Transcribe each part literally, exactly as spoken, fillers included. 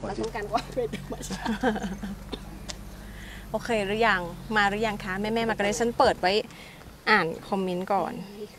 เราต้องการความเป็นธรรมชาติโอเคหรือยังมาหรือยังคะแม่แม่มากันเลยฉันเปิดไว้อ่านคอมเมนต์ก่อน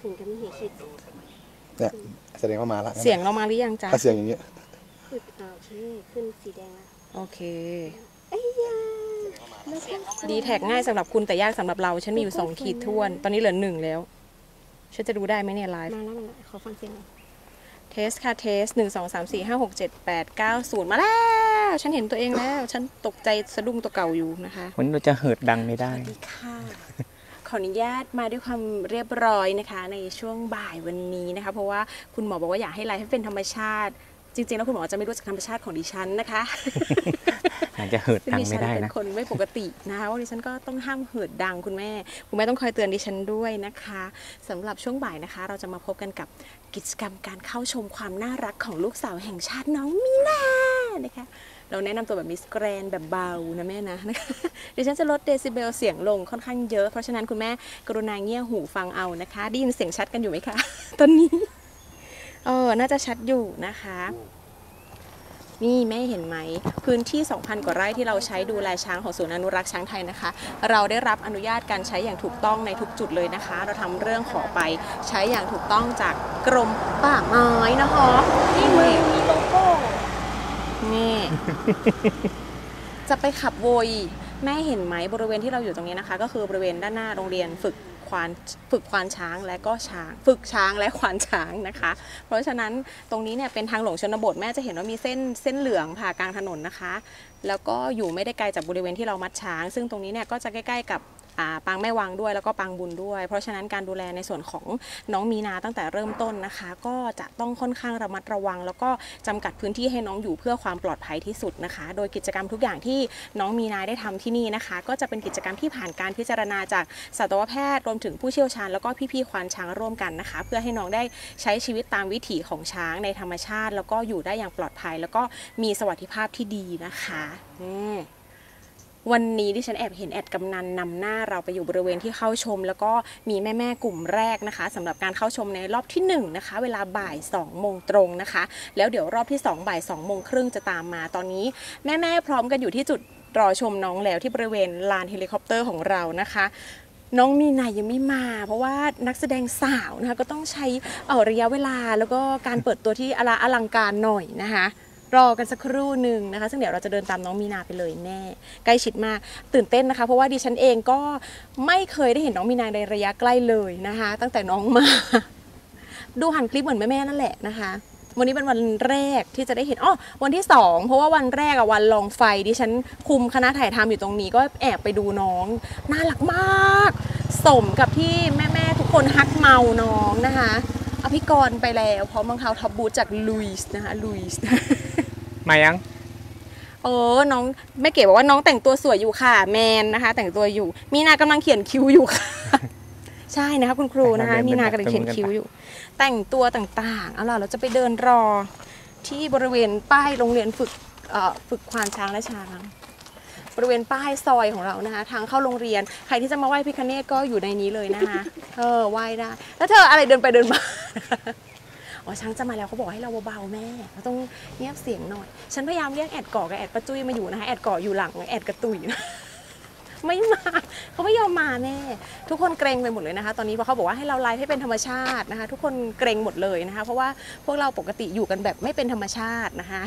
เนี่ยแสดงว่ามาละเสียงเรามาหรือยังจ๊ะถ้าเสียงอย่างเงี้ยขึ้นอ่าโอเคขึ้นสีแดงแล้วโอเคไอ้ยาดีแท็กง่ายสำหรับคุณแต่ยากสำหรับเราฉันมีอยู่สองขีดท้วนตอนนี้เหลือหนึ่งแล้วฉันจะดูได้ไหมเนี่ยไลฟ์มาแล้วมาแล้วขอฟังเสียงเทสค่ะเทสหนึ่งสองสามสี่ห้าหกเจ็ดแปดเก้าศูนย์มาแล้วฉันเห็นตัวเองแล้วฉันตกใจสะดุ้งตัวเก่าอยู่นะคะวันนี้เราจะเหิดดังไม่ได้สวัสดีค่ะขออนุญาตมาด้วยความเรียบร้อยนะคะในช่วงบ่ายวันนี้นะคะเพราะว่าคุณหมอบอกว่าอยากให้ไลฟ์ให้เป็นธรรมชาติจริงๆแล้วคุณหมอจะไม่รู้จักธรรมชาติของดิฉันนะคะอาจจะเหิดดังไม่ได้นะเป็นคนไม่ปกตินะคะว่าดิฉันก็ต้องห้ามเหิดดังคุณแม่คุณแม่ต้องคอยเตือนดิฉันด้วยนะคะสำหรับช่วงบ่ายนะคะเราจะมาพบกันกับกิจกรรมการเข้าชมความน่ารักของลูกสาวแห่งชาติน้องมีนานะคะเราแนะนำตัวแบบมิสแกรนแบบเบานะแม่นะนะคะดิฉันจะลดเดซิเบลเสียงลงค่อนข้างเยอะเพราะฉะนั้นคุณแม่กรุณาเงี่ยหูฟังเอานะคะได้ยินเสียงชัดกันอยู่ไหมคะตอนนี้เออน่าจะชัดอยู่นะคะนี่แม่เห็นไหมพื้นที่ สองพัน กว่าไร่ที่เราใช้ดูแลช้างของศูนย์อนุรักษ์ช้างไทยนะคะเราได้รับอนุญาตการใช้อย่างถูกต้องในทุกจุดเลยนะคะเราทำเรื่องขอไปใช้อย่างถูกต้องจากกรมป่าไม้นะคะนี่มือมีโลโก้นี่จะไปขับโวยแม่เห็นไหมบริเวณที่เราอยู่ตรงนี้นะคะก็คือบริเวณด้านหน้าโรงเรียนฝึกควานฝึกควานช้างและก็ช้างฝึกช้างและควานช้างนะคะเพราะฉะนั้นตรงนี้เนี่ยเป็นทางหลวงชนบทแม่จะเห็นว่ามีเส้นเส้นเหลืองผ่ากลางถนนนะคะแล้วก็อยู่ไม่ได้ไกลจากบริเวณที่เรามัดช้างซึ่งตรงนี้เนี่ยก็จะใกล้ๆกับปางแม่วังด้วยแล้วก็ปางบุญด้วยเพราะฉะนั้นการดูแลในส่วนของน้องมีนาตั้งแต่เริ่มต้นนะคะก็จะต้องค่อนข้างระมัดระวังแล้วก็จำกัดพื้นที่ให้น้องอยู่เพื่อความปลอดภัยที่สุดนะคะโดยกิจกรรมทุกอย่างที่น้องมีนาได้ทำที่นี่นะคะก็จะเป็นกิจกรรมที่ผ่านการพิจารณาจากสัตวแพทย์รวมถึงผู้เชี่ยวชาญแล้วก็พี่ๆควานช้างร่วมกันนะคะเพื่อให้น้องได้ใช้ชีวิตตามวิถีของช้างในธรรมชาติแล้วก็อยู่ได้อย่างปลอดภัยแล้วก็มีสวัสดิภาพที่ดีนะคะวันนี้ที่ฉันแอบเห็นแอดกำนันนำหน้าเราไปอยู่บริเวณที่เข้าชมแล้วก็มีแม่ๆกลุ่มแรกนะคะสำหรับการเข้าชมในรอบที่หนึ่งนะคะเวลาบ่ายสองโมงตรงนะคะแล้วเดี๋ยวรอบที่สองบ่ายสองโมงครึ่งจะตามมาตอนนี้แม่ๆพร้อมกันอยู่ที่จุดรอชมน้องแล้วที่บริเวณลานเฮลิคอปเตอร์ของเรานะคะน้องมีนายังไม่มาเพราะว่านักแสดงสาวนะคะก็ต้องใช้เอ่อระยะเวลาแล้วก็การเปิดตัวที่อลังการหน่อยนะคะรอกันสักครู่หนึ่งนะคะซึ่งเดี๋ยวเราจะเดินตามน้องมีนาไปเลยแน่ใกล้ชิดมากตื่นเต้นนะคะเพราะว่าดิฉันเองก็ไม่เคยได้เห็นน้องมีนาในระยะใกล้เลยนะคะตั้งแต่น้องมาดูหันคลิปเหมือนแม่ๆนั่นแหละนะคะวันนี้เป็นวันแรกที่จะได้เห็นอ๋อวันที่สองเพราะว่าวันแรกอะวันลองไฟดิฉันคุมคณะถ่ายทำอยู่ตรงนี้ก็แอบไปดูน้องน่ารักมากสมกับที่แม่ๆทุกคนฮักเมาน้องนะคะอภิกรไปแล้วพร้อมรองเท้าท็อปบูทจากลุยส์นะคะลุยส์มายังเออน้องแม่เก๋บอกว่าน้องแต่งตัวสวยอยู่ค่ะแมนนะคะแต่งตัวอยู่มีนากำลังเขียนคิ้วอยู่ค่ะใช่นะคะคุณครูนะคะมีนากำลังเขียนคิ้วอยู่แต่งตัวต่างๆเอาล่ะเราจะไปเดินรอที่บริเวณป้ายโรงเรียนฝึกฝึกควานช้างและช้างบริเวณป้ายซอยของเรานะคะทางเข้าโรงเรียนใครที่จะมาไหว้พิฆเนศก็อยู่ในนี้เลยนะคะเออไหว้ได้แล้วเธออะไรเดินไปเดินมาอ๋อช้างจะมาแล้วเขาบอกให้เราเบาๆแม่เราต้องเงียบเสียงหน่อยฉันพยายามเรียกแอดก่อกับแอดป้าจุ้ยมาอยู่นะคะแอดก่ออยู่หลังแอดกระตุยนะไม่มาเขาไม่ยอมมาแน่ทุกคนเกรงไปหมดเลยนะคะตอนนี้เพราะเขาบอกว่าให้เราไลฟ์ให้เป็นธรรมชาตินะคะทุกคนเกรงหมดเลยนะคะเพราะว่าพวกเราปกติอยู่กันแบบไม่เป็นธรรมชาตินะคะ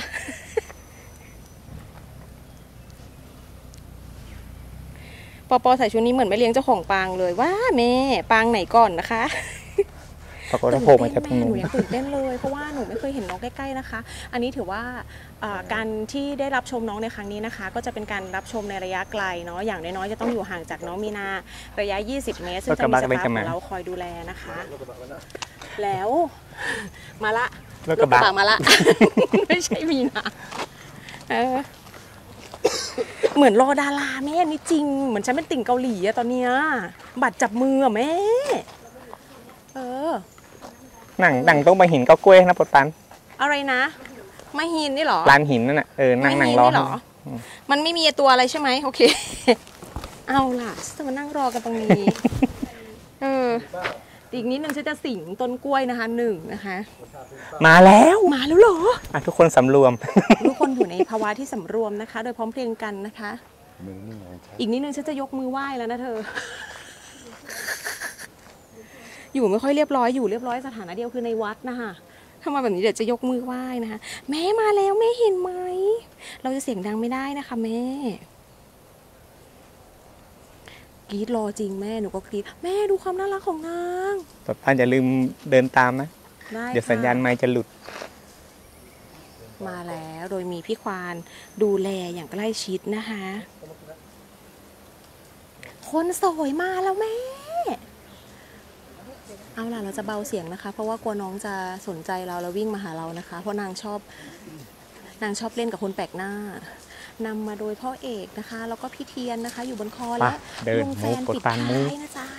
ปอปอใส่ชุดนี้เหมือนไม่เลี้ยงเจ้าของปางเลยว่าแม่ปางไหนก่อนนะคะปรากฏว่าโผล่มาจากตรงนู้นหนูยังตื่นเต้นเลยเพราะว่าหนูไม่เคยเห็นน้องใกล้ๆนะคะอันนี้ถือว่าการที่ได้รับชมน้องในครั้งนี้นะคะก็จะเป็นการรับชมในระยะไกลเนาะอย่างน้อยๆจะต้องอยู่ห่างจากน้องมีนาระยะยี่สิบเมตรซึ่งจะมีสตาฟของเราคอยดูแลนะคะแล้วมาละรถกระบะมาละไม่ใช่มีนาเออเหมือนรอดาราแม่นี่จริงเหมือนฉันเป็นติ่งเกาหลีอะตอนเนี้ยบัตรจับมืออะแม่เออหนังหนังต้องไปหินเก้ากล้วยนะปดปันอะไรนะไม่หินนี่หรอลานหินนั่นน่ะเออนั่งนั่งรอมันไม่มีตัวอะไรใช่ไหมโอเคเอาล่ะจะมานั่งรอกันตรงนี้เอออีกนิดนึงฉันจะสิงต้นกล้วยนะคะหนึ่งนะคะมาแล้วมาแล้วเหรออ่ะทุกคนสำรวมทุกคนอยู่ในภาวะที่สำรวมนะคะ โดยพร้อมเพรียงกันนะคะ อีกนิดนึงฉันจะยกมือไหว้แล้วนะเธอ อยู่ไม่ค่อยเรียบร้อยอยู่เรียบร้อยสถานะเดียวคือในวัดนะคะถ้ามาแบบนี้เดี๋ยวจะยกมือไหว้นะคะแม่มาแล้วแม่เห็นไหมเราจะเสียงดังไม่ได้นะคะแม่กรีดรอจริงแม่หนูก็กรีดแม่ดูความน่ารักของนางปลอดภัยอย่าลืมเดินตามนะได้เดี๋ยวสัญญาณค่ะไมค์จะหลุดมาแล้วโดยมีพี่ควานดูแลอย่างใกล้ชิดนะคะ คนสวยมาแล้วแม่ เอาล่ะเราจะเบาเสียงนะคะ เพราะว่ากลัวน้องจะสนใจเราแล้ววิ่งมาหาเรานะคะ เพราะนางชอบนางชอบเล่นกับคนแปลกหน้านำมาโดยพ่อเอกนะคะ แล้วก็พี่เทียนนะคะ อยู่บนคอและเดินลุงแฟนมูฟปิดกดปานมูท้าฟยนะจ๊ะ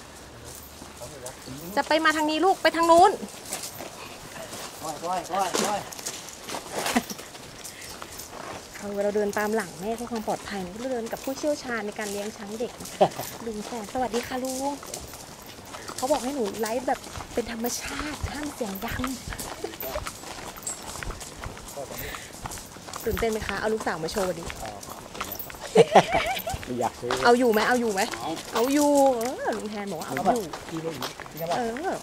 จะไปมาทางนี้ลูกไปทางนู้น เออเราเดินตามหลังแม่เพื่อความปลอดภัยเราเดินกับผู้เชี่ยวชาญในการเลี้ยงช้างเด็กนะคะลุงแสนสวัสดีค่ะลุงเขาบอกให้หนูไลฟ์แบบเป็นธรรมชาติห้ามเสียงดังตื่นเต้นไหมคะเอาลูกสาวมาโชว์ดิอยากซื้อเอาอยู่ไหมเอาอยู่ไหมเอาอยู่เออลุงแทนบอกว่าเอาอยู่กินได้อีกกินได้เออ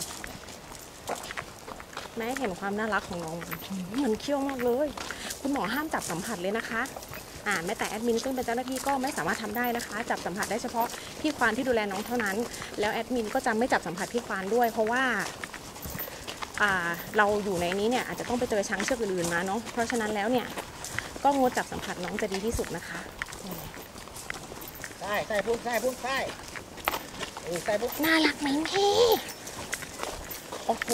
แม่เห็นความน่ารักของน้องมันเขี้ยวมากเลยคุณหมอห้ามจับสัมผัสเลยนะคะอ่าแม้แต่แอดมินซึ่งเป็นเจ้าหน้าที่ก็ไม่สามารถทำได้นะคะ จับสัมผัสได้เฉพาะพี่ควานที่ดูแลน้องเท่านั้น แล้วแอดมินก็จะไม่จับสัมผัสพี่ควานด้วย เพราะว่าอ่าเราอยู่ในนี้เนี่ยอาจจะต้องไปเจอช้างเชือกอื่นๆมาเนาะเพราะฉะนั้นแล้วเนี่ยก็งดจับสัมผัสน้องจะดีที่สุดนะคะใช่ใช่พุ่งใช่พุ่งใช่เออใช่พุ่งน่ารักไหมแม่โอ้โห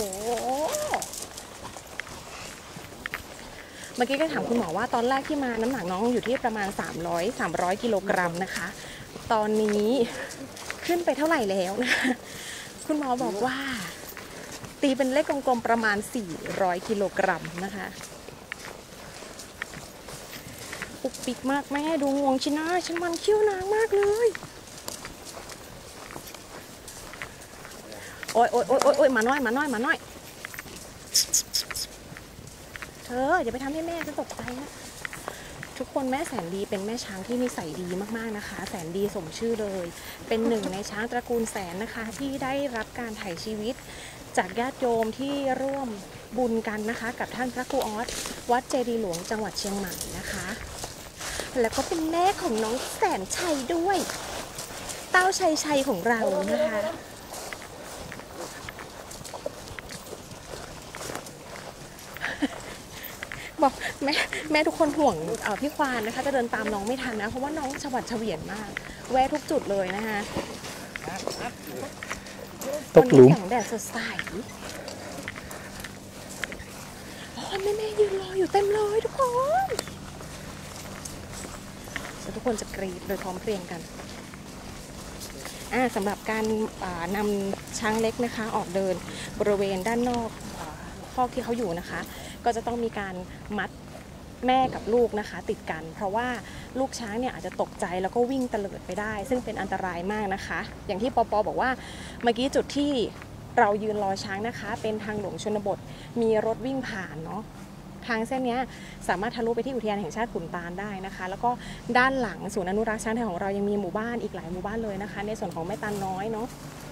เมื่อกี้ก็ถามคุณหมอว่าตอนแรกที่มาน้ำหนักน้องอยู่ที่ประมาณสามร้อย สามร้อยกิโลกรัมนะคะ ตอนนี้ขึ้นไปเท่าไหร่แล้วนะคะคุณหมอบอกว่า ตีเป็นเลขกลมๆประมาณสี่ร้อยกิโลกรัมนะคะปุกปิกมากแม่ดูงวงชิน่าฉันมันเขี้ยวนางมากเลยโอ๊ยโอ๊ยโอ๊ยโอ๊ยมาน้อยมาน้อยมาน้อยเธออย่าไปทำให้แม่จะตกใจนะทุกคนแม่แสนดีเป็นแม่ช้างที่นิสัยดีมากๆนะคะ แสนดีสมชื่อเลย เป็นหนึ่งในช้างตระกูลแสนนะคะ ที่ได้รับการไถ่ชีวิตจากญาติโยมที่ร่วมบุญกันนะคะ กับท่านพระครูออสวัดเจดีย์หลวงจังหวัดเชียงใหม่นะคะ แล้วก็เป็นแม่ของน้องแสนชัยด้วย เต้าชัยชัยของเรานะคะบอกแม่แม่ทุกคนห่วงเอ่อพี่ควานนะคะจะเดินตามน้องไม่ทันนะเพราะว่าน้องฉวัดเฉวียนมากแวะทุกจุดเลยนะคะตกหลุมวันนี้แสงแดดสดใสโอ้ยแม่แม่ยืนรออยู่เต็มเลยทุกคนแล้วทุกคนจะกรีดโดยพร้อมเพรียงกันอ่าสำหรับการนำช้างเล็กนะคะออกเดินบริเวณด้านนอกคอกที่เขาอยู่นะคะก็จะต้องมีการมัดแม่กับลูกนะคะติดกันเพราะว่าลูกช้างเนี่ยอาจจะตกใจแล้วก็วิ่งเตลิดไปได้ซึ่งเป็นอันตรายมากนะคะอย่างที่ปอปอบอกว่าเมื่อกี้จุดที่เรายืนรอช้างนะคะเป็นทางหลวงชนบทมีรถวิ่งผ่านเนาะทางเส้นนี้สามารถทะลุไปที่อุทยานแห่งชาติขุนตาลได้นะคะแล้วก็ด้านหลังศูนย์อนุรักษ์ช้างไทยของเรายังมีหมู่บ้านอีกหลายหมู่บ้านเลยนะคะในส่วนของแม่ตาลน้อยเนาะ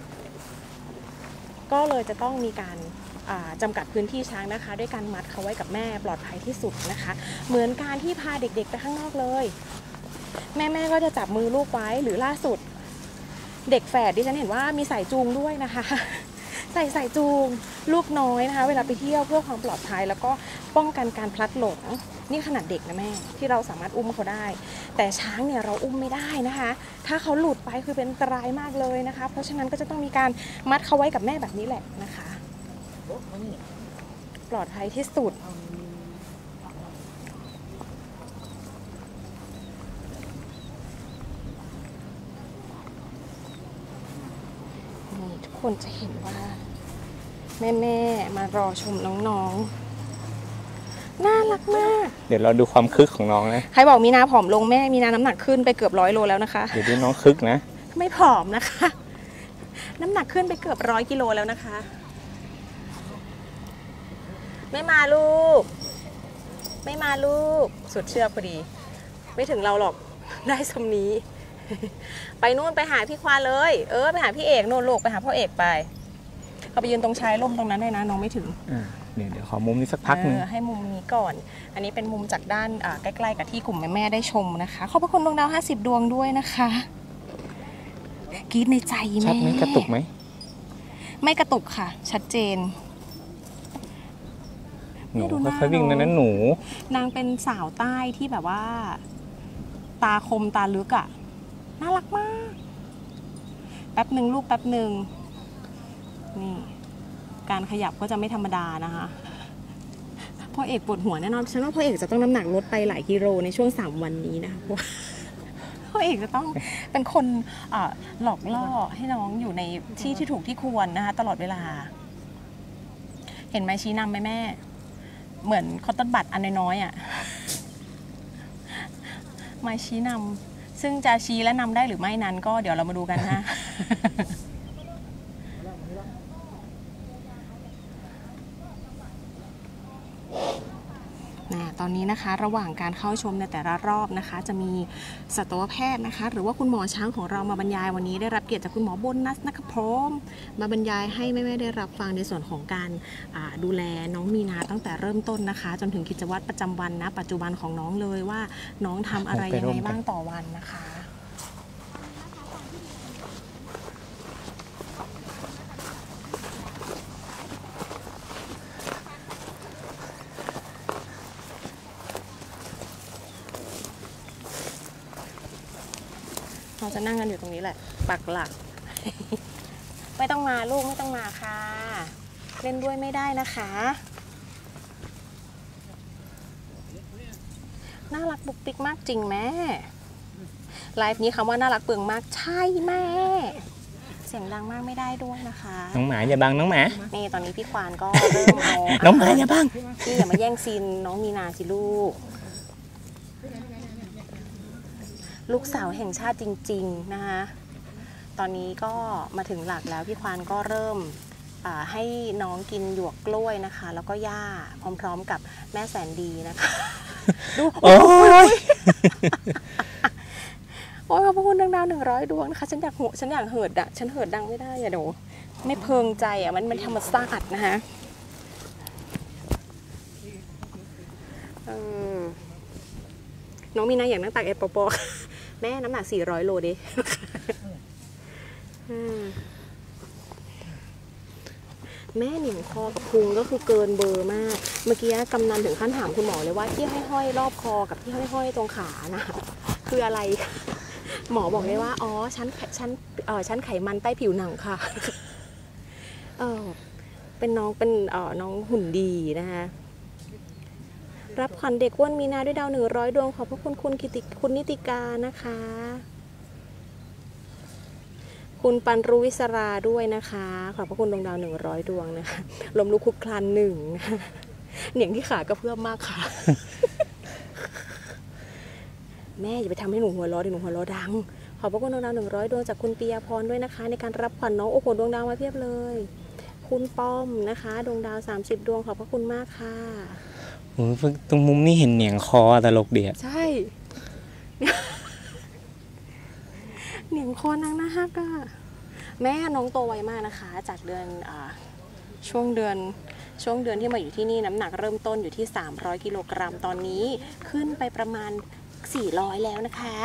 ก็เลยจะต้องมีการจำกัดพื้นที่ช้างนะคะด้วยการมัดเขาไว้กับแม่ปลอดภัยที่สุดนะคะเหมือนการที่พาเด็กๆไปข้างนอกเลยแม่ๆก็จะจับมือลูกไว้หรือล่าสุดเด็กแฝดดิฉันเห็นว่ามีสายจูงด้วยนะคะใส่สายจูงลูกน้อยนะคะเวลาไปเที่ยวเพื่อความปลอดภัยแล้วก็ป้องกันการพลัดหลงนี่ขนาดเด็กนะแม่ที่เราสามารถอุ้มเขาได้แต่ช้างเนี่ยเราอุ้มไม่ได้นะคะถ้าเขาหลุดไปคือเป็นอันตรายมากเลยนะคะเพราะฉะนั้นก็จะต้องมีการมัดเขาไว้กับแม่แบบนี้แหละนะคะปลอดภัยที่สุดนี่ทุกคนจะเห็นว่าแม่ๆมารอชมน้องๆน่ารักมากเดี๋ยวเราดูความคึกของน้องนะใครบอกมีนาผอมลงแม่มีนาน้ำหนักขึ้นไปเกือบร้อยโลแล้วนะคะเดี๋ยวดูน้องคึกนะไม่ผอมนะคะน้ำหนักขึ้นไปเกือบร้อยกิโลแล้วนะคะ ไม่มาลูก ไม่มาลูกสุดเชือกพอดี ไม่ถึงเราหรอกได้สมนี้ ไปนู่นไปหาพี่ควานเลย เออไปหาพี่เอกนู่นลูกไปหาพ่อเอกไปเขาไปยืนตรงชายร่มตรงนั้นเลยนะน้องไม่ถึงอ่าเดี๋ยวเดี๋ยวขอมุมนี้สักพักหนึงเออให้มุมนี้ก่อน อันนี้เป็นมุมจากด้านอ่าใกล้ๆกับที่กลุ่มแม่ๆได้ชมนะคะ ขอบพระคุณดวงดาวห้าสิบดวงด้วยนะคะกรี๊ดในใจแม่ชัดไหมกระตุกไหมไม่กระตุกค่ะ ชัดเจนหนูดูหน้าค่อยๆวิ่งน้องนะนั้นหนูนางเป็นสาวใต้ที่แบบว่า ตาคมตาลึกอะ่ะน่ารักมาก แป๊บหนึ่งลูกแป๊บหนึ่งนี่ การขยับก็จะไม่ธรรมดานะคะพ่อเอกปวดหัวแน่นอนฉันว่าพ่อเอกจะต้องน้ำหนักลดไปหลายกิโลในช่วงสามวันนี้นะคะเพราะว่าพ่อเอกจะต้องเป็นคนเอ่อหลอกล่อให้น้องอยู่ในที่ที่ถูกที่ควรนะคะตลอดเวลา เห็นไหมชี้นำไหมแม่ เหมือนคอตตอนบัตอันน้อยๆอ่ะมาชี้นำซึ่งจะชี้และนำได้หรือไม่นั้นก็เดี๋ยวเรามาดูกันนะ ตอนนี้นะคะระหว่างการเข้าชมในแต่ละรอบนะคะ จะมีสัตวแพทย์นะคะ หรือว่าคุณหมอช้างของเรามาบรรยายวันนี้ได้รับเกียรติจากคุณหมอโบนัสนะคะพร้อมมาบรรยายให้แม่ๆได้รับฟังในส่วนของการดูแลน้องมีนาตั้งแต่เริ่มต้นนะคะ จนถึงกิจวัตรประจำวันนะปัจจุบันของน้องเลยว่าน้องทำอะไรยังไงบ้างต่อวันนะคะเราจะนั่งกันอยู่ตรงนี้แหละปักหลัก ไม่ต้องมาลูกไม่ต้องมาค่ะเล่นด้วยไม่ได้นะคะน่ารักบุกปิกมากจริงแม่ไลฟ์นี้คำว่าน่ารักเปลืองมากใช่แม่เสียงดังมากไม่ได้ด้วยนะคะน้องหมาอย่าบังน้องหมานี่ตอนนี้พี่ควานก็เริ่มเอาน้องหมาอย่าบังพี่อย่ามาแย่งซีนน้องมีนาสิลูกลูกสาวแห่งชาติจริงๆนะคะตอนนี้ก็มาถึงหลักแล้วพี่ควานก็เริ่มให้น้องกินหยวกกล้วยนะคะแล้วก็หญ้าพร้อมๆกับแม่แสนดีนะคะดูโอ้ยโอ้ยขอบคุณดวงดาวหนึ่งร้อยดวงนะคะฉันอยากหัวฉันอยากเหิดอ่ะฉันเหิดดังไม่ได้อะเดี๋ยวไม่เพิงใจอ่ะมันมันธรรมชาตินะคะน้องมีนาอยากนั่งตักเอปปอแม่น้ำหนักสี่ร้อยโลดิแม่เหนียงคอกับพุงก็คือเกินเบอร์มากเมื่อกี้กำนันถึงขั้นถามคุณหมอเลยว่าที่ห้อยๆรอบคอกับที่ห้อยๆตรงขานะคืออะไรหมอบอกเลยว่าอ๋อชั้นชั้นเอ่อชั้นไขมันใต้ผิวหนังค่ะเออเป็นน้องเป็นเอ่อน้องหุ่นดีนะคะรับขวัญเด็กอ้วนมีนาด้วยดาวหนึ่งร้อยดวงขอบพระคุณคุณกิติคุณนิติกานะคะคุณปันรุวิศราด้วยนะคะขอบพระคุณดวงดาวหนึ่งร้อยดวงนะคะลมลุกคุกคลานหนึ่งเหนียงที่ขากระเพื่อมมากค่ะ แม่อย่าไปทำให้หนูหัวเราะดิหนูหัวเราะดังขอบพระคุณดวงดาวหนึ่งร้อยดวงจากคุณปียพรด้วยนะคะในการรับขวัญน้องโอ้โหดวงดาวมาเพียบเลยคุณป้อมนะคะดวงดาวสามสิบดวงขอบพระคุณมากค่ะโอ้ตรงมุมนี้เห็นเหนียงคอตลกเดียดใช่เหนียงคอนางน่าฮักอะแม่น้องโตไวมากนะคะจากเดือนอ่าช่วงเดือนช่วงเดือนที่มาอยู่ที่นี่น้ำหนักเริ่มต้นอยู่ที่สามร้อยกิโลกรัมตอนนี้ขึ้นไปประมาณสี่ร้อยแล้วนะคะ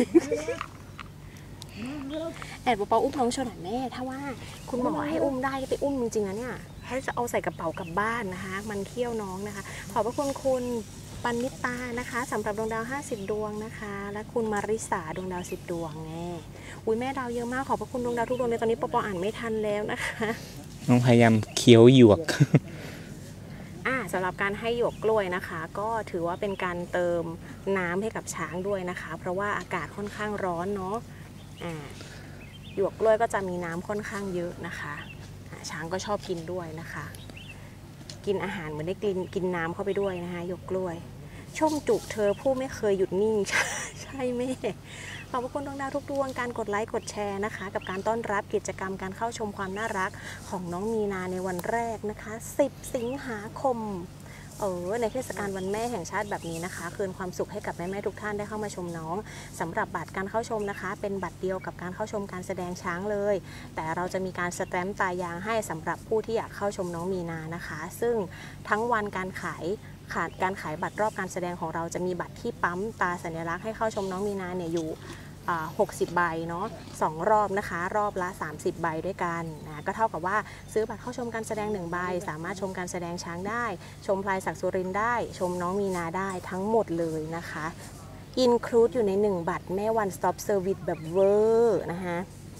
แอดเปาอุ้มน้องโชว์หน่อยแม่ถ้าว่าคุณหมอให้อุ้มได้ไปอุ้มจริงๆนะเนี่ยให้จะเอาใส่กระเป๋ากลับบ้านนะคะมันเขี้ยวน้องนะคะขอบพระคุณคุณปันนิตานะคะสำหรับดวงดาวห้าสิบดวงนะคะและคุณมาริสาดวงดาวสิบดวงแน่อุ้ยแม่ดาวเยอะมากขอบพระคุณดวงดาวทุกดวงในตอนนี้ปอปออ่านไม่ทันแล้วนะคะน้องพยายามเคี้ยวหยวกอ่าสำหรับการให้หยวกกล้วยนะคะก็ถือว่าเป็นการเติมน้ำให้กับช้างด้วยนะคะเพราะว่าอากาศค่อนข้างร้อนเนาะอ่าหยวกกล้วยก็จะมีน้ำค่อนข้างเยอะนะคะช้างก็ชอบกินด้วยนะคะกินอาหารเหมือนได้กินกินน้ำเข้าไปด้วยนะคะหยวกกล้วยชมจุกเธอผู้ไม่เคยหยุดนิ่งใช่ช่แม่ขอบคุณดวงดาวทุกดวงการกดไลค์กดแชร์นะคะกับการต้อนรับกิจกรรมการเข้าชมความน่ารักของน้องมีนาในวันแรกนะคะสิบสิงหาคมเออในเทศกาลวันแม่แห่งชาติแบบนี้นะคะคืนความสุขให้กับแม่ๆทุกท่านได้เข้ามาชมน้องสำหรับบัตรการเข้าชมนะคะเป็นบัตรเดียวกับการเข้าชมการแสดงช้างเลยแต่เราจะมีการสแตมป์ตายางให้สำหรับผู้ที่อยากเข้าชมน้องมีนานะคะซึ่งทั้งวันการขายขาดการขายบัตรรอบการแสดงของเราจะมีบัตรที่ปั๊มตาสัญลักษณ์ให้เข้าชมน้องมีนาเนี่ยอยู่หกสิบใบเนาะสองรอบนะคะรอบละสามสิบใบด้วยกันนะก็เท่ากับว่าซื้อบัตรเข้าชมการแสดงหนึ่งใบสามารถชมการแสดงช้างได้ชมพลายศักดิ์สุรินทร์ได้ชมน้องมีนาได้ทั้งหมดเลยนะคะอินคลูดอยู่ในหนึ่งบัตรแม่วันสต็อปเซอร์วิสแบบเวอร์นะคะ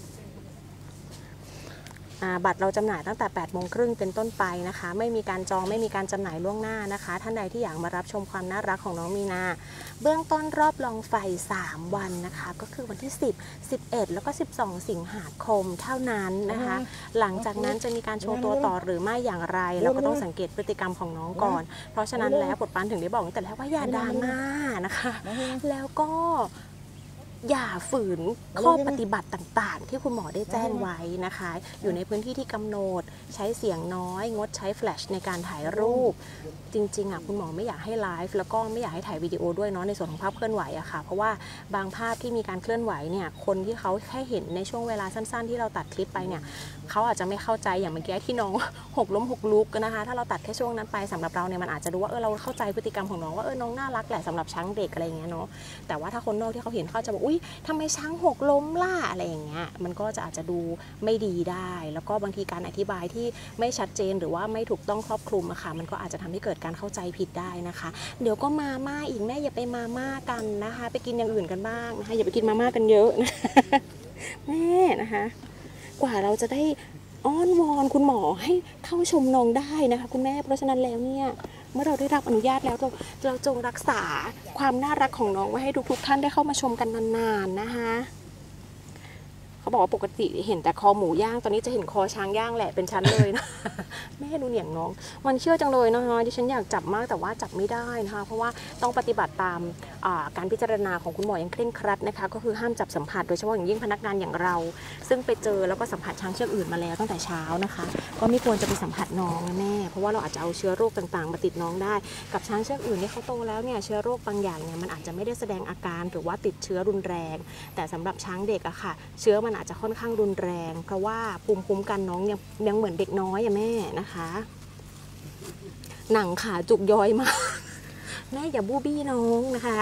บัตรเราจำหน่ายตั้งแต่แปดโมงครึ่งเป็นต้นไปนะคะไม่มีการจองไม่มีการจำหน่ายล่วงหน้านะคะท่านใดที่อยากมารับชมความน่ารักของน้องมีนาเบื้องต้นรอบลองไฟสามวันนะคะก็คือวันที่สิบ สิบเอ็ดแล้วก็สิบสองสิงหาคมเท่านั้นนะคะหลังจากนั้นจะมีการโชว์ตัวต่อหรือไม่อย่างไรเราก็ต้องสังเกตพฤติกรรมของน้องก่อนเพราะฉะนั้นแล้วปดปันถึงได้บอกตั้งแต่แรกว่าอย่าดราม่านะคะแล้วก็อย่าฝืนข้อปฏิบัติต่างๆที่คุณหมอได้แจ้งไว้นะคะอยู่ในพื้นที่ที่กำหนดใช้เสียงน้อยงดใช้แฟลชในการถ่ายรูปจริงๆอ่ะคุณหมอไม่อยากให้ไลฟ์แล้วก็ไม่อยากให้ถ่ายวิดีโอด้วยเนาะในส่วนของภาพเคลื่อนไหวอะค่ะเพราะว่าบางภาพที่มีการเคลื่อนไหวเนี่ยคนที่เขาแค่เห็นในช่วงเวลาสั้นๆที่เราตัดคลิปไปเนี่ยเขาอาจจะไม่เข้าใจอย่างเมื่อกี้ที่น้องหกล้มหกลุกนะคะถ้าเราตัดแค่ช่วงนั้นไปสำหรับเราเนี่ยมันอาจจะดูว่าเออเราเข้าใจพฤติกรรมของน้องว่าเออน้องน่ารักแหละสำหรับช้างเด็กอะไรอย่างเงี้ยเนาะแต่ว่าถ้าคนนอกที่เขาเห็นเขาจะบอกอุ้ยทำไมช้างหกล้มล่ะอะไรอย่างเงี้ยมันก็จะอาจจะดูไม่ดีได้แล้วก็บางทีการอธิบายที่ไม่ชัดเจนหรือว่าไม่ถูกต้องครอบคลุมอะค่ะมันก็อาจจะทำให้เกิดการเข้าใจผิดได้นะคะเดี๋ยวก็มาม่าอีกแม่อย่าไปมาม่ากันนะคะไปกินอย่างอื่นกันบ้างนะคะอย่าไปกินมาม่ากันเยอะนะแม่นะคะกว่าเราจะได้อ้อนวอนคุณหมอให้เข้าชมน้องได้นะคะคุณแม่เพราะฉะนั้นแล้วเนี่ยเมื่อเราได้รับอนุญาตแล้วเราเราจงรักษาความน่ารักของน้องไว้ให้ทุกๆท่านได้เข้ามาชมกันนานๆนะคะเขาบอกว่าปกติเห็นแต่คอหมูย่างตอนนี้จะเห็นคอช้างย่างแหละเป็นชั้นเลยนะ แม่ดูเหนียงน้องมันเชื่อจังเลยนะคะที่ฉันอยากจับมากแต่ว่าจับไม่ได้นะคะเพราะว่าต้องปฏิบัติตามการพิจารณาของคุณหมออย่างเคร่งครัดนะคะก็คือห้ามจับสัมผัสโดยเฉพาะอย่างยิ่งพนักงานอย่างเราซึ่งไปเจอแล้วก็สัมผัสช้างเชือกอื่นมาแล้วตั้งแต่เช้านะคะก็ไม่ควรจะไปสัมผัสน้องนะแม่เพราะว่าเราอาจจะเอาเชื้อโรคต่างๆมาติดน้องได้กับช้างเชือกอื่นที่เขาโตแล้วเนี่ยเชื้อโรคบางอย่างเนี่ยมันอาจจะไม่ได้แสดงอาการหรือว่าติดเชื้อรุนแรงแต่สำหรับช้างเด็กอะค่ะเชื้อมันอาจจะค่อนข้างรุนแรงเพราะว่าภูมิคุ้มกันน้องยังยังเหมือนเด็กน้อยอะแม่นะคะหนังขาจุกย้อยมากแม่อย่าบูบี้น้องนะคะ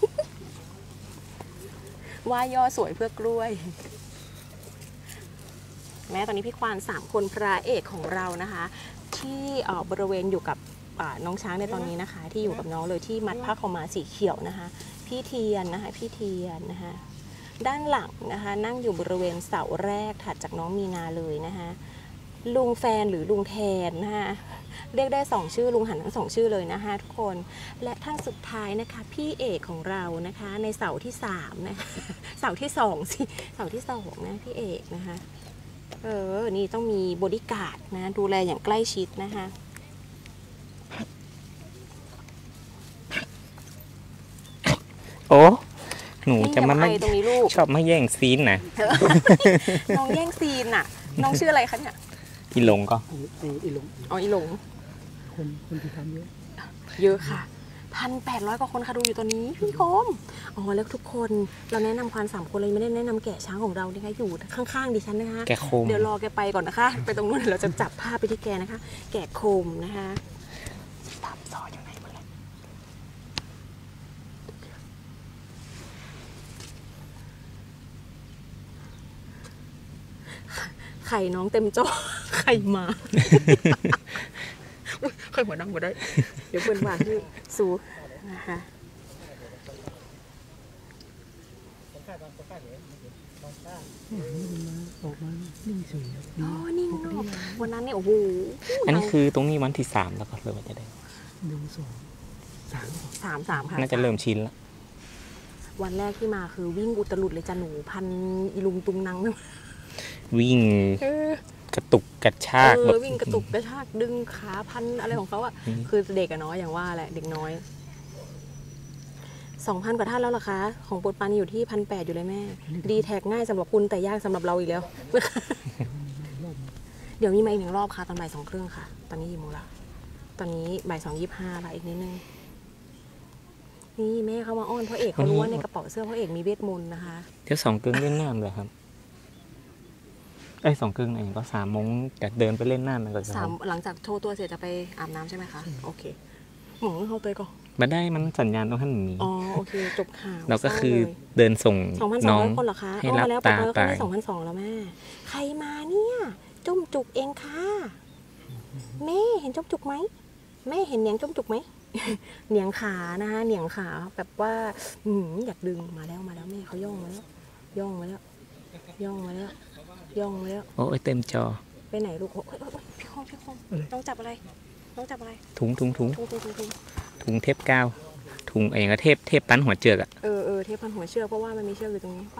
ว่าย่อสวยเพื่อกล้วยแม่ตอนนี้พี่ควานสามคนพระเอกของเรานะคะที่บริเวณอยู่กับน้องช้างในตอนนี้นะคะที่อยู่กับน้องเลยที่มัดผ้าขาวม้าสีเขียวนะคะพี่เทียนนะคะพี่เทียนนะคะด้านหลังนะคะนั่งอยู่บริเวณเสาแรกถัดจากน้องมีนาเลยนะคะลุงแฟนหรือลุงแทนนะคะเรียกได้สองชื่อลุงหันทั้งสองชื่อเลยนะคะทุกคนและท่านสุดท้ายนะคะพี่เอกของเรานะคะในเสาที่สามนะคะเสาที่สองสิเสาที่สองนะพี่เอกนะคะเออนี่ต้องมีบอดี้การ์ดนะดูแลอย่างใกล้ชิดนะคะโอ้หนูจะมาไม่ตรงนี้ลูกชอบมาแย่งซีนนะน้องแย่งซีนน่ะน้องชื่ออะไรคะเนี่ยอีหลงก็อีหลงอ๋ออีหลงคนคนที่ทำเยอะเยอะค่ะพันแปดร้อยกว่าคนค่ะดูอยู่ตอนนี้พี่คมอ๋อแล้วทุกคนเราแนะนำควานสามคนเลยไม่ได้แนะนำแกะช้างของเรานะคะอยู่ข้างๆดิฉันนะคะแกะโคมเดี๋ยวรอแกไปก่อนนะคะไปตรงนู้นเราจะจับภาพไปที่แกนะคะแกะโคมนะคะทับซออยู่ไหนหมดเลยไข่น้องเต็มจอไข่มาค่อยหัวนั่งก็ได้เดี๋ยวเพื่อนว่าที่สูนะคะอ๋อนี่วันนั้นเนี่ยโอ้โหอันนี้คือตรงนี้วันที่สามแล้วก็เริ่มจะได้หนึ่งสองสามสามสามค่ะน่าจะเริ่มชินแล้ววันแรกที่มาคือวิ่งอุตลุดเลยจ้ะหนูพันอีลุงตุงนังวิ่งกระตุกกระชากแบบวิ่งกระตุกกระชากดึงขาพันอะไรของเขาอะคือเด็กอะเนาะอย่างว่าแหละเด็กน้อยสองพันกว่าท่านแล้วเหรอคะของโปรดปรานอยู่ที่พันแปดอยู่เลยแม่ดีแท็กง่ายสำหรับคุณแต่ยากสำหรับเราอีกแล้ว เดี๋ยวมีมาอีกหนึ่งรอบค่ะตอนบ่ายสองครึ่งค่ะ ตอนนี้กี่โมงละตอนนี้บ่ายสองยี่สิบห้าละอีกนิดนึงนี่แม่เขามาอ้อนพ่อเอกเขารู้ว่าในกระเป๋าเสื้อพ่อเอกมีเวทมนต์นะคะเดี๋ยวสองกึ่งเล่นน้ำเลยครับไอ้ยสองกึ่งไหนก็สามโมงจะเดินไปเล่นน้ำมันก็จะสามหลังจากโชว์ตัวเสร็จจะไปอาบน้ำใช่ไหมคะโอเคหมอเขาเตยก่อนมาได้มันสัญญาณตรงท่านนี้อ๋อโอเคจบข่าวเราก็คือเดินส่งสองพันสองน้อร้งอยคนเหรอคะให้เอารับมาแล้วตาปกไปติสองพันสองแล้วแม่ใครมาเนี่ยจุ่มจุกเองค่ะแม่เห็นจุ่มจุกไหมแม่เห็นเหนียงจุ่มจุกไหม เหนียงขานะคะเหนียงขาแบบว่าอืมอยากดึงมาแล้วมาแล้วแม่เขาย่องมาแล้วย่องมาแล้วย่องมาแล้วย่องมาแล้วโอ้ยเต็มจอไปไหนลูกโอ้ยโอ้ยโอ้ยพี่คงพี่คงน้องจับอะไรน้องจับอะไรถุงถุงถุงทุ่งทุ่งทุ่งทุ่งถุงเทปกาวถุงไอ้อย่างก็เทปเทปปั้นหัวเจือกอะเออเออเทปพันหัวเชือกเพราะว่ามันมีเชือกอยู่ตรงนี้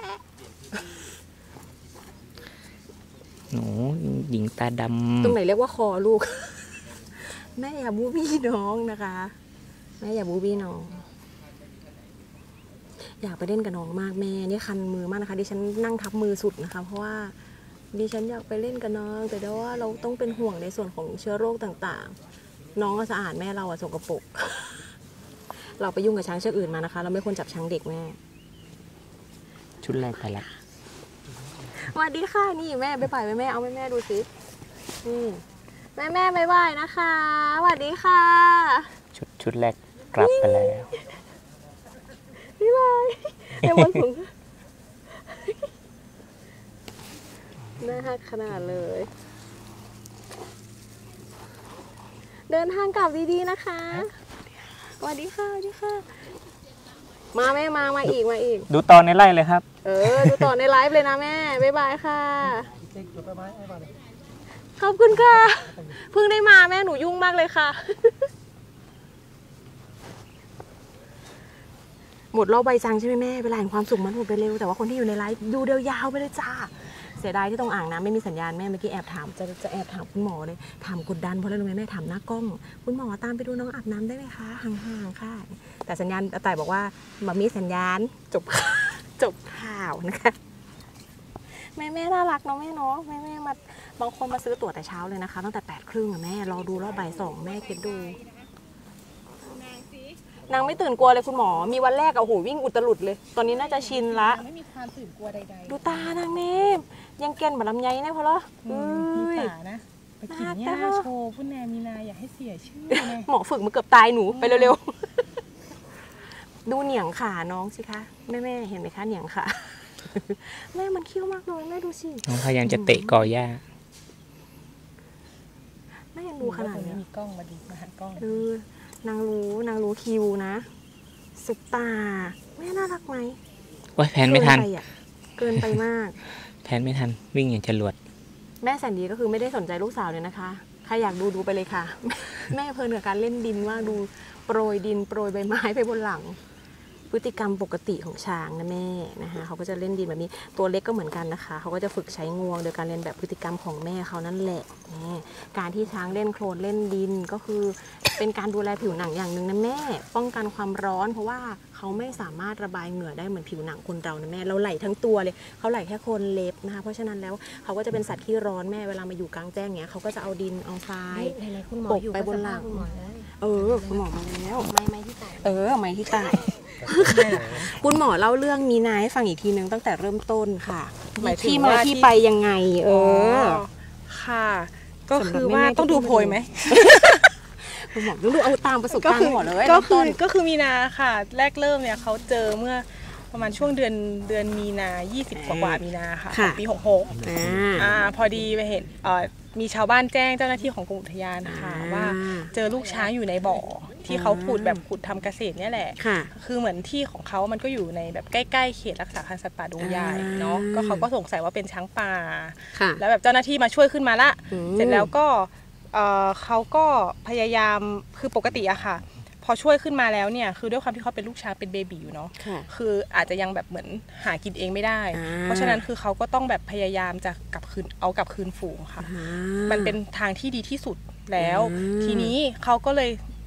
หนูหญิงตาดตรงไหนเรียกว่าคอลูก แม่อย่าบูบี้น้องนะคะแม่อย่าบูบี้น้อง อยากไปเล่นกับน้องมากแม่นี่คันมือมากนะคะดิฉันนั่งทับมือสุดนะคะเพราะว่าดิฉันอยากไปเล่นกับน้องแต่ว่าเราต้องเป็นห่วงในส่วนของเชื้อโรคต่างๆ น้องก็สะอาดแม่เราอะสกปรก เราไปยุ่งกับช้างเชือกอื่นมานะคะ เราไม่ควรจับช้างเด็กแม่ำชุดแรกไปละสวัสดีค่ะนี่แม่ไปไปแม่แม่เอาแม่แม่ดูสินี่แม่แม่บายบายนะคะสวัสดีค่ะชุดชุดแรกกลับไปแล้วบายบายเดี๋ยววันสูงน่าฮักขนาดเลย เดินทางกลับดีๆนะคะสวัสดีค่ะสวัสดีค่ะ มาแม่มามาอีกมาอีกดูตอนในไล่เลยครับเออ ดูต่อในไลฟ์เลยนะแม่ บ๊ายบายค่ะ ขอบคุณค่ะ เพิ่งได้มาแม่หนูยุ่งมากเลยค่ะ หมดรอบใบจังใช่ไหมแม่ เวลาแห่งความสุขมันหมดไปเร็ว แต่ว่าคนที่อยู่ในไลฟ์ดูเดียวยาวไปเลยจ้า เสียดายที่ตรงอ่างน้ำไม่มีสัญญาณแม่เมื่อกี้แอบถามจะจะแอบถามคุณหมอเลย ถามกดดันเพราะอะไรรู้ไหมแม่ถามหน้ากล้อง คุณหมอตามไปดูน้องอาบน้ำได้ไหมคะห่างๆค่ะ แต่สัญญาณแต่บอกว่ามามีสัญญาณจบ จบข่าวนะคะแม่แม่น่ารักเนาะแม่เนาะแม่แม่มาบางคนมาซื้อตั๋วแต่เช้าเลยนะคะตั้งแต่แปดครึ่งอะแม่รอดูรอบบ่ายสองแม่คิดดูนางไม่ตื่นกลัวเลยคุณหมอมีวันแรกอะโอ้โหวิ่งอุตลุดเลย ตอนนี้น่าจะชินละไม่มีความตื่นกลัวใดๆดูตานางเนมยังแกนแบบลำไยแน่พอละอืเอ้มพี่ยจ๋านะ ไปกินน่าหตาญ้าโชว์พุ่นแนมีนาอย่าให้เสียชื่อไงหมอฝึกมาเกือบตายหนูไปเร็วๆ ดูเหนียงขาน้องสิคะแม่แม่เห็นไหมคะเหนียงขา แม่มันเคี้ยวมากเลยแม่ดูสิน้องพยายามจะเตะกอหญ้าแม่ยังดูขนาดตรงนี้นี้มีกล้องมาดูมาหันกล้องเออนางรู้นางรู้คิวนะสุปตาแม่น่ารักไหมโอ้ยแพนไม่ทันเกิปอะเกินไปมากแพนไม่ทัน วิ่งอย่างจรวดแม่แสนดีก็คือไม่ได้สนใจลูกสาวเลยนะคะ ใครอยากดูดูไปเลยค่ะ แม่เพลินกับการเล่นดินมากดูโปรยดินโปรยใบไม้ไปบนหลัง พฤติกรรมปกติของช้างนะแม่นะคะเขาก็จะเล่นดินแบบนี้ตัวเล็กก็เหมือนกันนะคะเขาก็จะฝึกใช้งวงโดยการเรียนแบบพฤติกรรมของแม่เขานั่นแหละนี่การที่ช้างเล่นโคลนเล่นดินก็คือเป็นการดูแลผิวหนังอย่างหนึ่งนะแม่ป้องกันความร้อน เพราะว่าเขาไม่สามารถระบายเหงื่อได้เหมือนผิวหนังคนเรานะแม่เราไหลทั้งตัวเลยเขาไหลแค่โคนเล็บนะคะเพราะฉะนั้นแล้วเขาก็จะเป็นสัตว์ที่ร้อนแม่เวลามาอยู่กลางแจ้งเงี้ยเขาก็จะเอาดินเอาทรายไหนๆคุณหมออยู่ปกไปบนหลังคุณหมอเลยเออคุณหมอมาแล้วไม่ไม่ที่ตายเออไม้ที่ตาย คุณหมอเล่าเรื่องมีนาให้ฟังอีกทีนึงตั้งแต่เริ่มต้นค่ะหมายถึงที่มาว่าที่ที่ไปยังไง เออค่ะ ก็สำหรับคือแม่ว่าๆที่ต้องดูเพิ่งมาโพยไหมคุณหมอต้องดูเอาตามประสบก็การณ์คืคุณหมอเลยก็เริ่มคืต้อน ก็คือมีนาค่ะ แรกเริ่มเนี่ยเขาเจอเมื่อประมาณช่วงเดือนเดือนมีนายี่สิบกว่าๆมีนาค่ะของปีหกหกอ่าอ่าพอดีไปเห็นเอ่อมีชาวบ้านแจ้งเจ้าหน้าที่ของกรมอุทยานค่ะอ่าว่าเจอลูกช้างอยู่ในบ่อที่เขาขุดแบบขุดทำเกษตรเนี่ยแหละค่ะคือเหมือนที่ของเขามันก็อยู่ในแบบใกล้ๆเขตรักษาพันธุ์สัตว์ป่าดงใหญ่อ่าเนาะก็เขาก็สงสัยว่าเป็นช้างป่าค่ะแล้วแบบเจ้าหน้าที่มาช่วยขึ้นมาละอืมเสร็จแล้วก็เอ่อเขาก็พยายามคือปกติอะค่ะ พอช่วยขึ้นมาแล้วเนี่ยคือด้วยความที่เขาเป็นลูกช้างเป็นเบบีอยู่เนาะค่ะคืออาจจะยังแบบเหมือนหากินเองไม่ได้อ่าเพราะฉะนั้นคือเขาก็ต้องแบบพยายามจะกลับคืนเอากลับคืนฝูงค่ะอ่ามันเป็นทางที่ดีที่สุดแล้วอืมทีนี้เขาก็เลย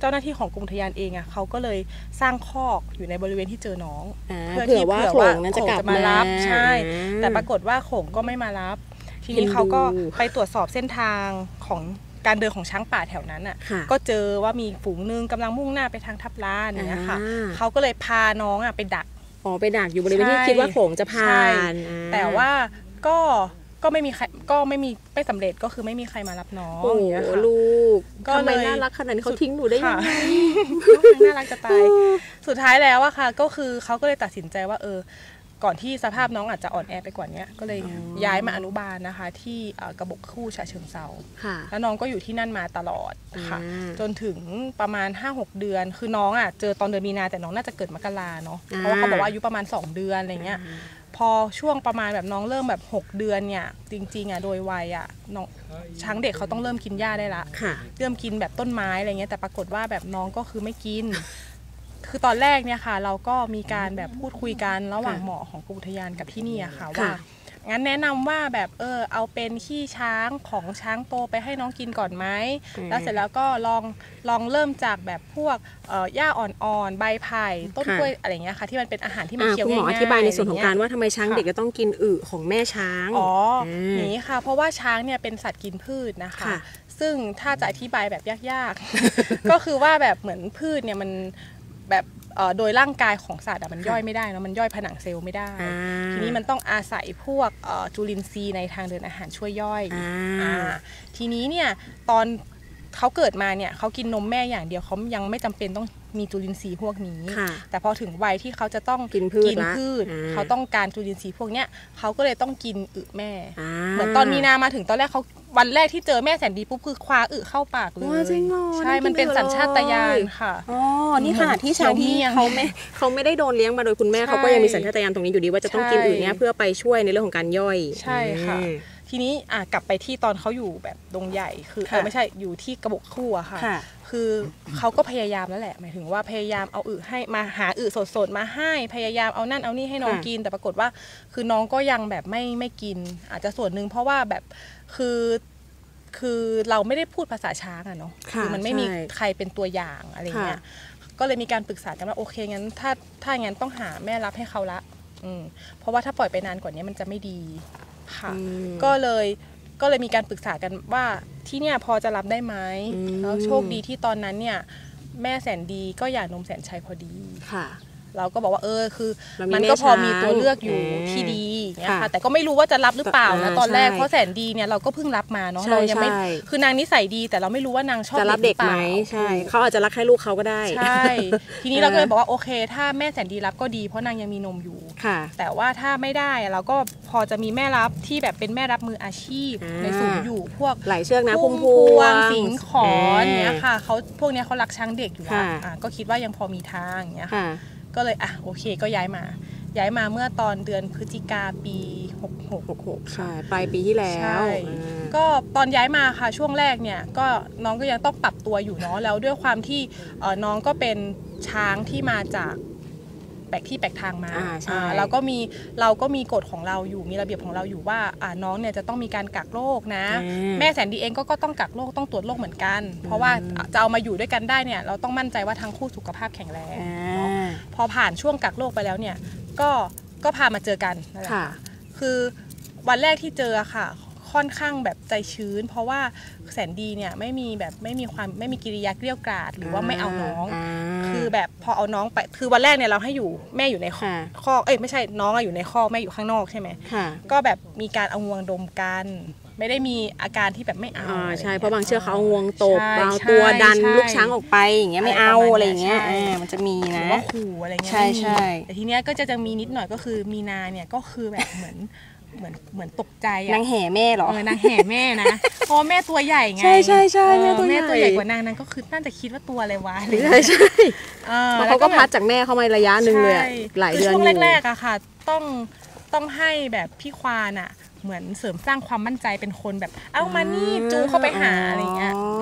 เจ้าหน้าที่ของกรมอุทยานเองอ่ะเขาก็เลยสร้างคอกอยู่ในบริเวณที่เจอน้องอ่าเพื่อเผื่ที่อว่าเผื่อโขลว่างนั้นจะกลับโขลงมารับมาใช่อ่าแต่ปรากฏว่าโขลงก็ไม่มารับ ทีนี้เอ็นดูเขาก็ไปตรวจสอบเส้นทางของการเดินของช้างป่าแถวนั้นอ่ะค่ะก็เจอว่ามีฝูงหนึงกำลังมุ่งหน้าไปทางทับลานอย่างเงี้ยค่ะอ่าเขาก็เลยพาน้องอ่ะไปดักอ๋อไปดักอยู่บริเวณที่ใช่คิดว่าโขลงจะผ่าใช่นอ่แต่ว่าก็ก็ไม่มีใครก็ไม่มีไม่สำเร็จก็คือไม่มีใครมารับน้องโอ้อย่างเงี้ยค่ะลูกก็ทำไมเลยน่ารักขนาดนี้เขาทิ้งหนูได้ยังค่ะไงน่ารักจะตาย สุดท้ายแล้วอะค่ะก็คือเขาก็เลยตัดสินใจว่าเออก่อนที่สภาพน้องอาจจะอ่อนแอไปกว่านี้ก็เลยอ๋อย้ายมาอนุบาลนะคะ ที่เอ่อกระบอกคู่ฉะเชิงเซาค่ะแล้วน้องก็อยู่ที่นั่นมาตลอดค่ะอ่าจนถึงประมาณ ห้าหก เดือน คือน้องอะเจอตอนเดือนมีนาแต่น้องน่าจะเกิดมกราเนาะเพราะว่าเขาบอกว่าอายุประมาณสองเดือนอะไรเงี้ยพอช่วงประมาณแบบน้องเริ่มแบบหกเดือนเนี่ยจริงๆอะโดยวัยอะน้องช้างเด็กเขาต้องเริ่มกินหญ้าได้ละค่ะเริ่มกินแบบต้นไม้อะไรเงี้ยแต่ปรากฏว่าแบบน้องก็คือไม่กิน คือตอนแรกเนี่ยค่ะ เราก็มีการแบบพูดคุยกันระหว่างหมอของกรมอุทยานกับที่นี่อะค่ะว่า งั้นแนะนำว่าแบบเออเอาเป็นขี้ช้างของช้างโตไปให้น้องกินก่อนไหมอืมแล้วเสร็จแล้วก็ลองลองเริ่มจากแบบพวกเอ่อหญ้าอ่อนๆใบไผ่ต้นค่ะกล้วยอะไรเงี้ยค่ะที่มันเป็นอาหารที่มันอ่าเคี้ยวคุณหมออง่ายๆธิบายในส่วนของะไเยการว่าทำไมช้างเด็กจะต้องกินอึของแม่ช้างอ๋ออืมอย่างนี้ค่ะ เพราะว่าช้างเนี่ยเป็นสัตว์กินพืชนะคะค่ะซึ่งถ้าจะอธิบายแบบยากๆ ก็คือว่าแบบเหมือนพืชเนี่ยมันแบบเอ่อโดยร่างกายของสัตว์อะมันย่อยไม่ได้เนอะมันย่อยผนังเซลล์ไม่ได้อ่าทีนี้มันต้องอาศัยพวกเอ่อจุลินทรีย์ในทางเดินอาหารช่วยย่อยอ่าอ่าทีนี้เนี่ยตอนเขาเกิดมาเนี่ยเขากินนมแม่อย่างเดียวเขายังไม่จำเป็นต้องมีจุลินทรีย์พวกนี้ค่ะแต่พอถึงวัยที่เขาจะต้องกินพืชกินละพืชอ่าเขาต้องการจุลินทรีย์พวกเนี้ยเขาก็เลยต้องกินอึแม่อ่าเหมือนตอนมีนามาถึงตอนแรกเขาวันแรกที่เจอแม่แสนดีปุ๊บคือคว้าอึเข้าปากเลยว้าจริงเหรอใช่ได้กินมันเป็นสัญชาตญาณเลยค่ะอ๋อ นี่ขนาดที่ช้างที่เดี๋ยวนี้เขาไม่เขาไม่ได้โดนเลี้ยงมาโดยคุณแม่ใช่เขาก็ยังมีสัญชาตญาณตรงนี้อยู่ดีว่าจะต้องกินใช่อึเนี่ยเพื่อไปช่วยในเรื่องของการย่อยใช่ค่ะอืมทีนี้อ่ะกลับไปที่ตอนเขาอยู่แบบดงใหญ่คือเอค่ะอไม่ใช่อยู่ที่กระบอกคู่อะค่ะค่ะคือเขาก็พยายามแล้วแหละหมายถึงว่าพยายามเอาอึให้มาหาอึสดๆมาให้พยายามเอานั่นเอานี่ให้น้องค่ะกิน แต่ปรากฏว่าคือน้องก็ยังแบบไม่ไม่กิน อาจจะส่วนหนึ่งเพราะว่าแบบคือคือเราไม่ได้พูดภาษาช้างอะเนาะค่ะมันไม่มีใช่ใครเป็นตัวอย่างอะไรเงี้ยค่ะก็เลยมีการปรึกษากันว่าโอเคงั้นถ้าถ้างั้นต้องหาแม่รับให้เขาละอืมเพราะว่าถ้าปล่อยไปนานกว่านี้มันจะไม่ดีค่ะอืมก็เลยก็เลยมีการปรึกษากันว่าที่เนี่ยพอจะรับได้ไหมอืมแล้วโชคดีที่ตอนนั้นเนี่ยแม่แสนดีก็หย่านมแสนชัยพอดีค่ะเราก็บอกว่าเออคือเรามีมันก็พอแม่ช้างมีตัวเลือกอยู่อืมที่ดีอย่างเงี้ยค่ะค่ะแต่ก็ไม่รู้ว่าจะรับหรือเปล่านะอ่าตอนแรกใช่เพราะแสนดีเนี่ยเราก็เพิ่งรับมาเนาะใช่เรายังไม่ใช่คือนางนิสัยดีแต่เราไม่รู้ว่านางชอบจะรับเด็กหรือไหมเปล่าใช่ เขาอาจจะรักแค่ลูกเขาก็ได้ใช่ ทีนี้เราก็เลยบอกว่าโอเค ถ้าแม่แสนดีรับก็ดีเพราะนางยังมีนมอยู่ค่ะแต่ว่าถ้าไม่ได้เราก็พอจะมีแม่รับที่แบบเป็นแม่รับมืออาชีพอ่าในศูนย์อยู่พวกหลายเชือกนะพุ่พุ่มมพพววงงสิงขอนเนี้ยอ่าค่ะเขาพวกเนี้ยเขารักช้างเด็กอยู่แล้วค่ะอ่ะก็คิดว่ายังพอมีทางอย่างเงี้ยค่ะค่ะก็เลยอ่ะโอเคก็ย้ายมา ย้ายมาเมื่อตอนเดือนพฤศจิกาปีหกหกหกหกใช่ ปลายปีที่แล้วใช่อ่าก็ตอนย้ายมาค่ะช่วงแรกเนี่ยก็น้องก็ยังต้องปรับตัวอยู่เนาะแล้วด้วยความที่เอ่อน้องก็เป็นช้างที่มาจากแปลกที่แปลกทางมาอ่าใช่อ่าเราก็มีเราก็มีกฎของเราอยู่มีระเบียบของเราอยู่ว่าอ่าน้องเนี่ยจะต้องมีการกักโรคนะอ่าแม่แสนดีเองก็ก็ต้องกักโรคต้องตรวจโรคเหมือนกัน เพราะว่าจะเอามาอยู่ด้วยกันได้เนี่ยเราต้องมั่นใจว่าทั้งคู่สุขภาพแข็งแรงอ่เนาะาพอผ่านช่วงกักโรคไปแล้วเนี่ยก็ก็พามาเจอกันนั่นแหละค่ะค่ะคือวันแรกที่เจอค่ะค่อนข้างแบบใจชื้น เพราะว่าแสนดีเนี่ยไม่มีแบบไม่มีความไม่มีกิริยาเกรี้ยวกราดหรือว่าไม่เอาน้องาคือแบบพอเอาน้องไปคือวันแรกเนี่ยเราให้อยู่แม่อยู่ในค่ะคอกเอ้ยไม่ใช่น้องอะอยู่ในคอกแม่อยู่ข้างนอกใช่ไหมค่ะก็แบบมีการเอางวงดมกัน ไม่ได้มีอาการที่แบบไม่เอาอ่าอไใช่เพราะบางเชือกเขาเอางวงตบใช่เอาตัวดันใช่ลูกช้างออกไปอย่างเงี้ยไม่เอาอะไรประมาณอะไรอย่างเงี้ยใช่อ่ามันจะมีหรืนะอว่าขู่อะไรเงี้ยใช่ไม่มีใช่แต่ทีเนี้ยก็จะจะมีนิดหน่อยก็คือมีนาเนี่ยก็คือแบบเหมือนเหมือนเหมือนตกใจอะนางแห่แม่เหรอเออนางแห่แม่นะเพราะว่าแม่ตัวใหญ่ไงใช่ใช่ใช่แม่เออตัวใหญ่แม่ตัวใหญ่กว่านางนางก็คือน่าจะคิดว่าตัวอะไรวะอะไรใช่ใช่เออเพราะเขาก็พัดจากแม่เข้ามาระยะหนึ่งเลยอะใช่หลายคืเดือนช่วงอยู่แรกๆอะค่ะต้องต้องให้แบบพี่ควานอะเหมือนเสริมสร้างความมั่นใจเป็นคนแบบเอามานี่จูงเข้าไปหาอะไรเงี้ยอ๋อเออ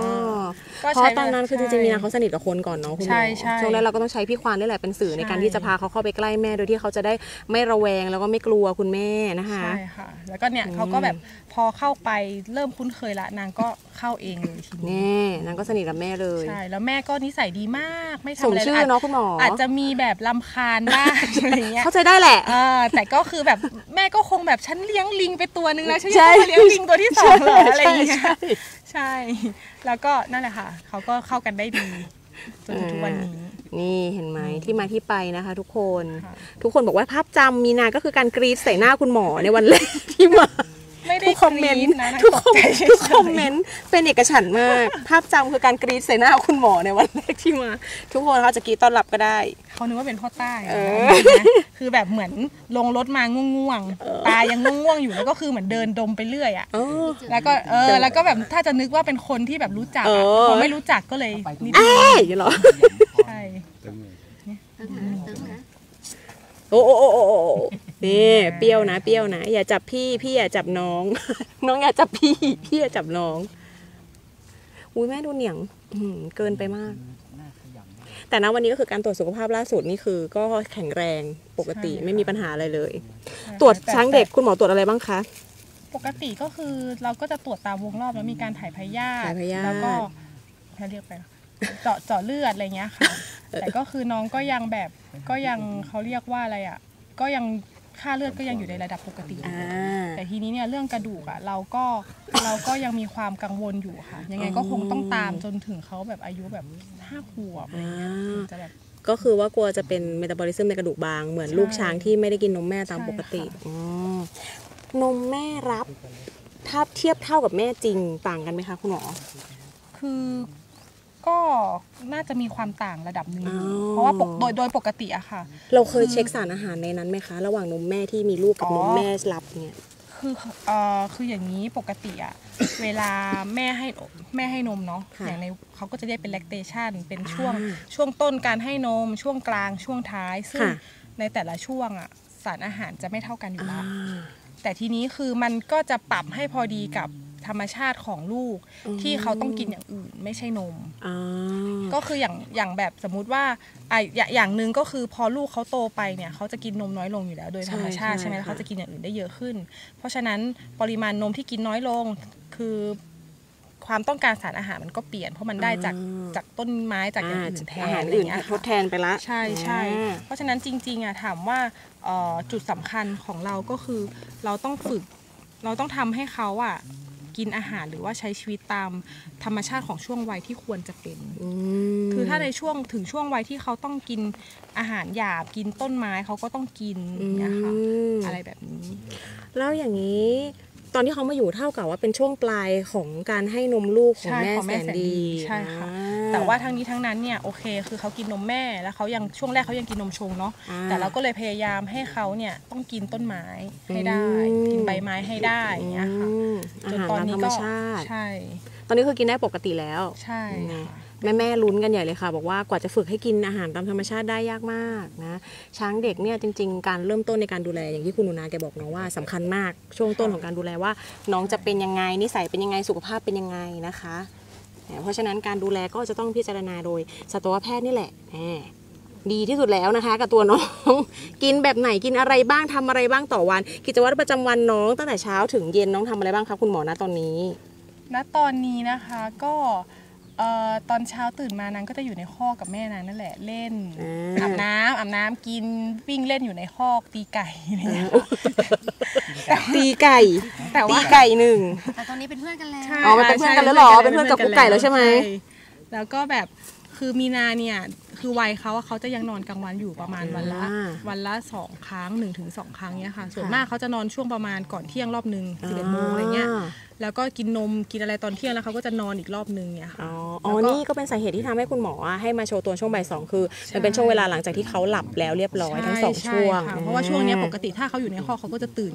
ก็เพราะใช้ตอนนั้นคือจริงๆมีนาเขาสนิทกับคนก่อนเนาะคุณหมอใช่ใช่ช่วงแรกเราก็ต้องใช้พี่ควานนี่แหละเป็นสื่อในการใช่ที่จะพาเขาเข้าไปใกล้แม่โดยที่เขาจะได้ไม่ระแวงแล้วก็ไม่กลัวคุณแม่นะคะใช่ค่ะ แล้วก็เนี่ยเขาก็แบบพอเข้าไปเริ่มคุ้นเคยละนางก็เข้าเองเลยทีนี้แน่นางก็สนิทกับแม่เลยใช่แล้วแม่ก็นิสัยดีมากไม่ทำสมอะไรชื่อเนาะคุณหมอออาจจะมีแบบรำคาญบ้าง อะไรเงี้ยเข้าใจได้แหละเออแต่ก็คือแบบแม่ก็คงแบบฉันเลี้ยงลิงไปตัวนึงแล้วฉันใช่ยังต้องมาเลี้ยงลิงตัวที่สองเหรออะไรอย่างเงี้ยใช่ใช่ แล้วก็นั่นแหละค่ะเขาก็เข้ากันได้ดีจนถึงทุกวันนี้นี่เห็นไหมที่มาที่ไปนะคะ ทุกคนค่ะทุกคนบอกว่าภาพจำมีนาก็คือการกรีดใส่หน้าคุณหมอในวันแรกที่มาไม่ได้ทุกคอมเมนกรี๊ต์ดนะทุกคอมตใจทุกฉยๆคอมเมนต์เป็นเอกฉันท์มาก ภาพจำคือการกรีดใส่หน้าคุณหมอในวันแรกที่มา ทุกคนเขาจะกรีดต้อนรับก็ได้เขานึกว่าเป็นพ่อใต้เออนะคือแบบเหมือนลงรถมาง่วงๆตายังง่วงๆอยู่แล้วก็คือเหมือนเดินดมไปเรื่อยอ่ะเออแล้วก็เออแล้วก็แบบถ้าจะนึกว่าเป็นคนที่แบบรู้จักอะเออพอไม่รู้จักก็เลยนิดเอ้นึงยอย่างนี้เหรอใช่เติมนะเติมนะโอ้โอ้โอ้โอ้โอ้นี่เปรี้ยวนะเปรี้ยวนะ อย่าจับพี่พี่อย่าจับน้อง น้องอย่าจับพี่พี่อย่าจับน้องอุ้ยแม่ดูเหนียงอื้อหือเกินไปมาก แต่ณวันนี้ก็คือการตรวจสุขภาพล่าสุดนี่คือก็แข็งแรงปกติไม่มีปัญหาอะไรเลย ตรวจช้างเด็กคุณหมอตรวจอะไรบ้างคะปกติก็คือเราก็จะตรวจตามวงรอบแล้วมีการถ่ายพยาธิถ่ายพยาธิแล้วก็เขาเรียกไปเจาะเจาะเลือดอะไรเงี้ยค่ะ แต่ก็คือน้องก็ยังแบบก็ยังเขาเรียกว่าอะไรอ่ะก็ยังค่าเลือดก็ยังอยู่ในระดับปกติอ่าแต่ทีนี้เนี่ยเรื่องกระดูกอ่ะเราก็เราก็ยังมีความกังวลอยู่ค่ะ ยังไงก็คงต้องตามจนถึงเขาแบบอายุแบบห้าขวบอะไรเงี้ยถึงจะแบบก็คือว่ากลัวจะเป็นเมตาบอลิซึมในกระดูกบางเหมือนใช่ลูกช้างที่ไม่ได้กินนมแม่ตามใช่ปกติค่ะอืมนมแม่รับถ้าเทียบเท่ากับแม่จริงต่างกันไหมคะคุณหมอคือก็น่าจะมีความต่างระดับหนึ่งอ๋อเพราะว่าปกโดยโดยปกติอะค่ะเราเคยเช็คสารอาหารในนั้นไหมคะ ระหว่างนมแม่ที่มีลูกกับอ๋อนมแม่รับเนี่ยคือเอ่อคืออย่างนี้ปกติอะ เวลาแม่ให้แม่ให้นมเนาะค่ะอย่างในเขาก็จะเรียกเป็น lactation เป็นช่วงอ่าช่วงต้นการให้นม ช่วงกลางช่วงท้าย ซึ่งค่ะในแต่ละช่วงอะสารอาหารจะไม่เท่ากันอยู่อ่าแล้ว แต่ทีนี้คือมันก็จะปรับให้พอดีกับธรรมชาติของลูกอืมที่เขาต้องกินอย่างอื่น ไม่ใช่นมอ่าก็คืออย่างอย่างแบบสมมุติว่าอ่ะอย่าอย่างหนึ่งก็คือพอลูกเขาโตไปเนี่ยเขาจะกินนมน้อยลงอยู่แล้ว โดยธรรมชาติใช่ใช่ไหมใช่แล้วเขาค่ะจะกินอย่างอื่นได้เยอะขึ้น เพราะฉะนั้นปริมาณนมที่กินน้อยลงคือความต้องการสารอาหารมันก็เปลี่ยนเพราะมันได้จากจากต้นไม้จากอย่างอื่นแทอาน หารอะไรอื่นเงี้ยทค่ะดแทนไปละใช่ใช่อ่าเพราะฉะนั้นจริงๆอ่ะถามว่าเอ่อจุดสำคัญของเราก็คือเราต้องฝึก เราต้องทำให้เขาอ่ะกินอาหารหรือว่าใช้ชีวิตตามธรรมชาติของช่วงวัยที่ควรจะเป็นอืมคือถ้าในช่วงถึงช่วงวัยที่เขาต้องกินอาหารหยาบกินต้นไม้เขาก็ต้องกินอย่างเงี้ยค่ะมอะไรแบบนี้แล้วอย่างนี้ ตอนที่เขามาอยู่เท่ากับว่าเป็นช่วงปลายของการให้นมลูกของใช่แม่ของแสแม่นแสนดีดีใช่ค่ะอ่แต่ว่าทั้งนี้ทั้งนั้นเนี่ยโอเคคือเขากินนมแม่แล้วเขายังช่วงแรกเขายังกินนมชงเนาะอ่าแต่เราก็เลยพยายามให้เขาเนี่ยต้องกินต้นไม้ให้ได้อืมกินใบไม้ให้ได้อย่างเงี้ยค่ะอืมจอาน หารตอนตามนี้ธรรมก็ชาติใช่ตอนนี้คือกินได้ปกติแล้วใช่ค่ะแม่แม่ๆลุ้นกันใหญ่เลยค่ะ บอกว่ากว่าจะฝึกให้กินอาหารตามธรรมชาติได้ยากมากนะช้างเด็กเนี่ยจริง ๆ การเริ่มต้นในการดูแลอย่างที่คุณหนูนาแกบอกน้องว่าสำคัญมากช่วงต้นของการดูแลว่า น้องจะเป็นยังไงนิสัยเป็นยังไงสุขภาพเป็นยังไงนะคะเพราะฉะนั้นการดูแลก็จะต้องพิจารณาโดยสัตวแพทย์นี่แหละแหมดีที่สุดแล้วนะคะ กับตัวน้อง กินแบบไหนกินอะไรบ้างทำอะไรบ้างต่อวัน กิจวัตรประจำวันน้องตั้งแต่เช้าถึงเย็นน้องทำอะไรบ้างคะคุณหมอณตอนนี้ณตอนนี้นะคะก็เอ่อตอนเช้าตื่นมานางก็จะอยู่ในคอกกับแม่นางนั่นแหละเล่นอ่าอาบน้ำอาบน้ำกินวิ่งเล่นอยู่ในคอกตีไก่อะไรอย่างเงี้ยตีไก่แต่ตีว่าไก่หนึ่งแต่ตอนนี้เป็นเพื่อนกันแล้วใช่อ๋อมันเป็นเพื่อนกันแล้วเหรอเป็นเพื่อนกับกุ๊กไก่แล้วใช่ไหมแล้วก็แบบคือมีนาเนี่ยคือวัยเขาอะเขาจะยังนอนกลางวันอยู่ประมาณวันละอ่าวันละสองครั้งหนึ่งถึงสองครั้งเนี้ยค่ะ ส่วนค่ะมากเขาจะนอนช่วงประมาณก่อนเที่ยงรอบหนึ่งสิบเอ็ดโมงอะไรเงี้ยแล้วก็กินนมกินอะไรตอนเที่ยงแล้วเขาก็จะนอนอีกรอบนึงเนี่ยอ๋ค่ะออ๋อแล้วก็นี่ก็เป็นสาเหตุที่ทำให้คุณหมอให้มาโชว์ตัวช่วงบ่ายสองคือมันเป็นช่วงเวลาหลังจากที่เขาหลับแล้วเรียบร้อยทั้งสองใช่วงค่ะเพราะว่าช่วงเนี้ยปกติถ้าเขาอยู่ในคอกเขาก็จะตื่น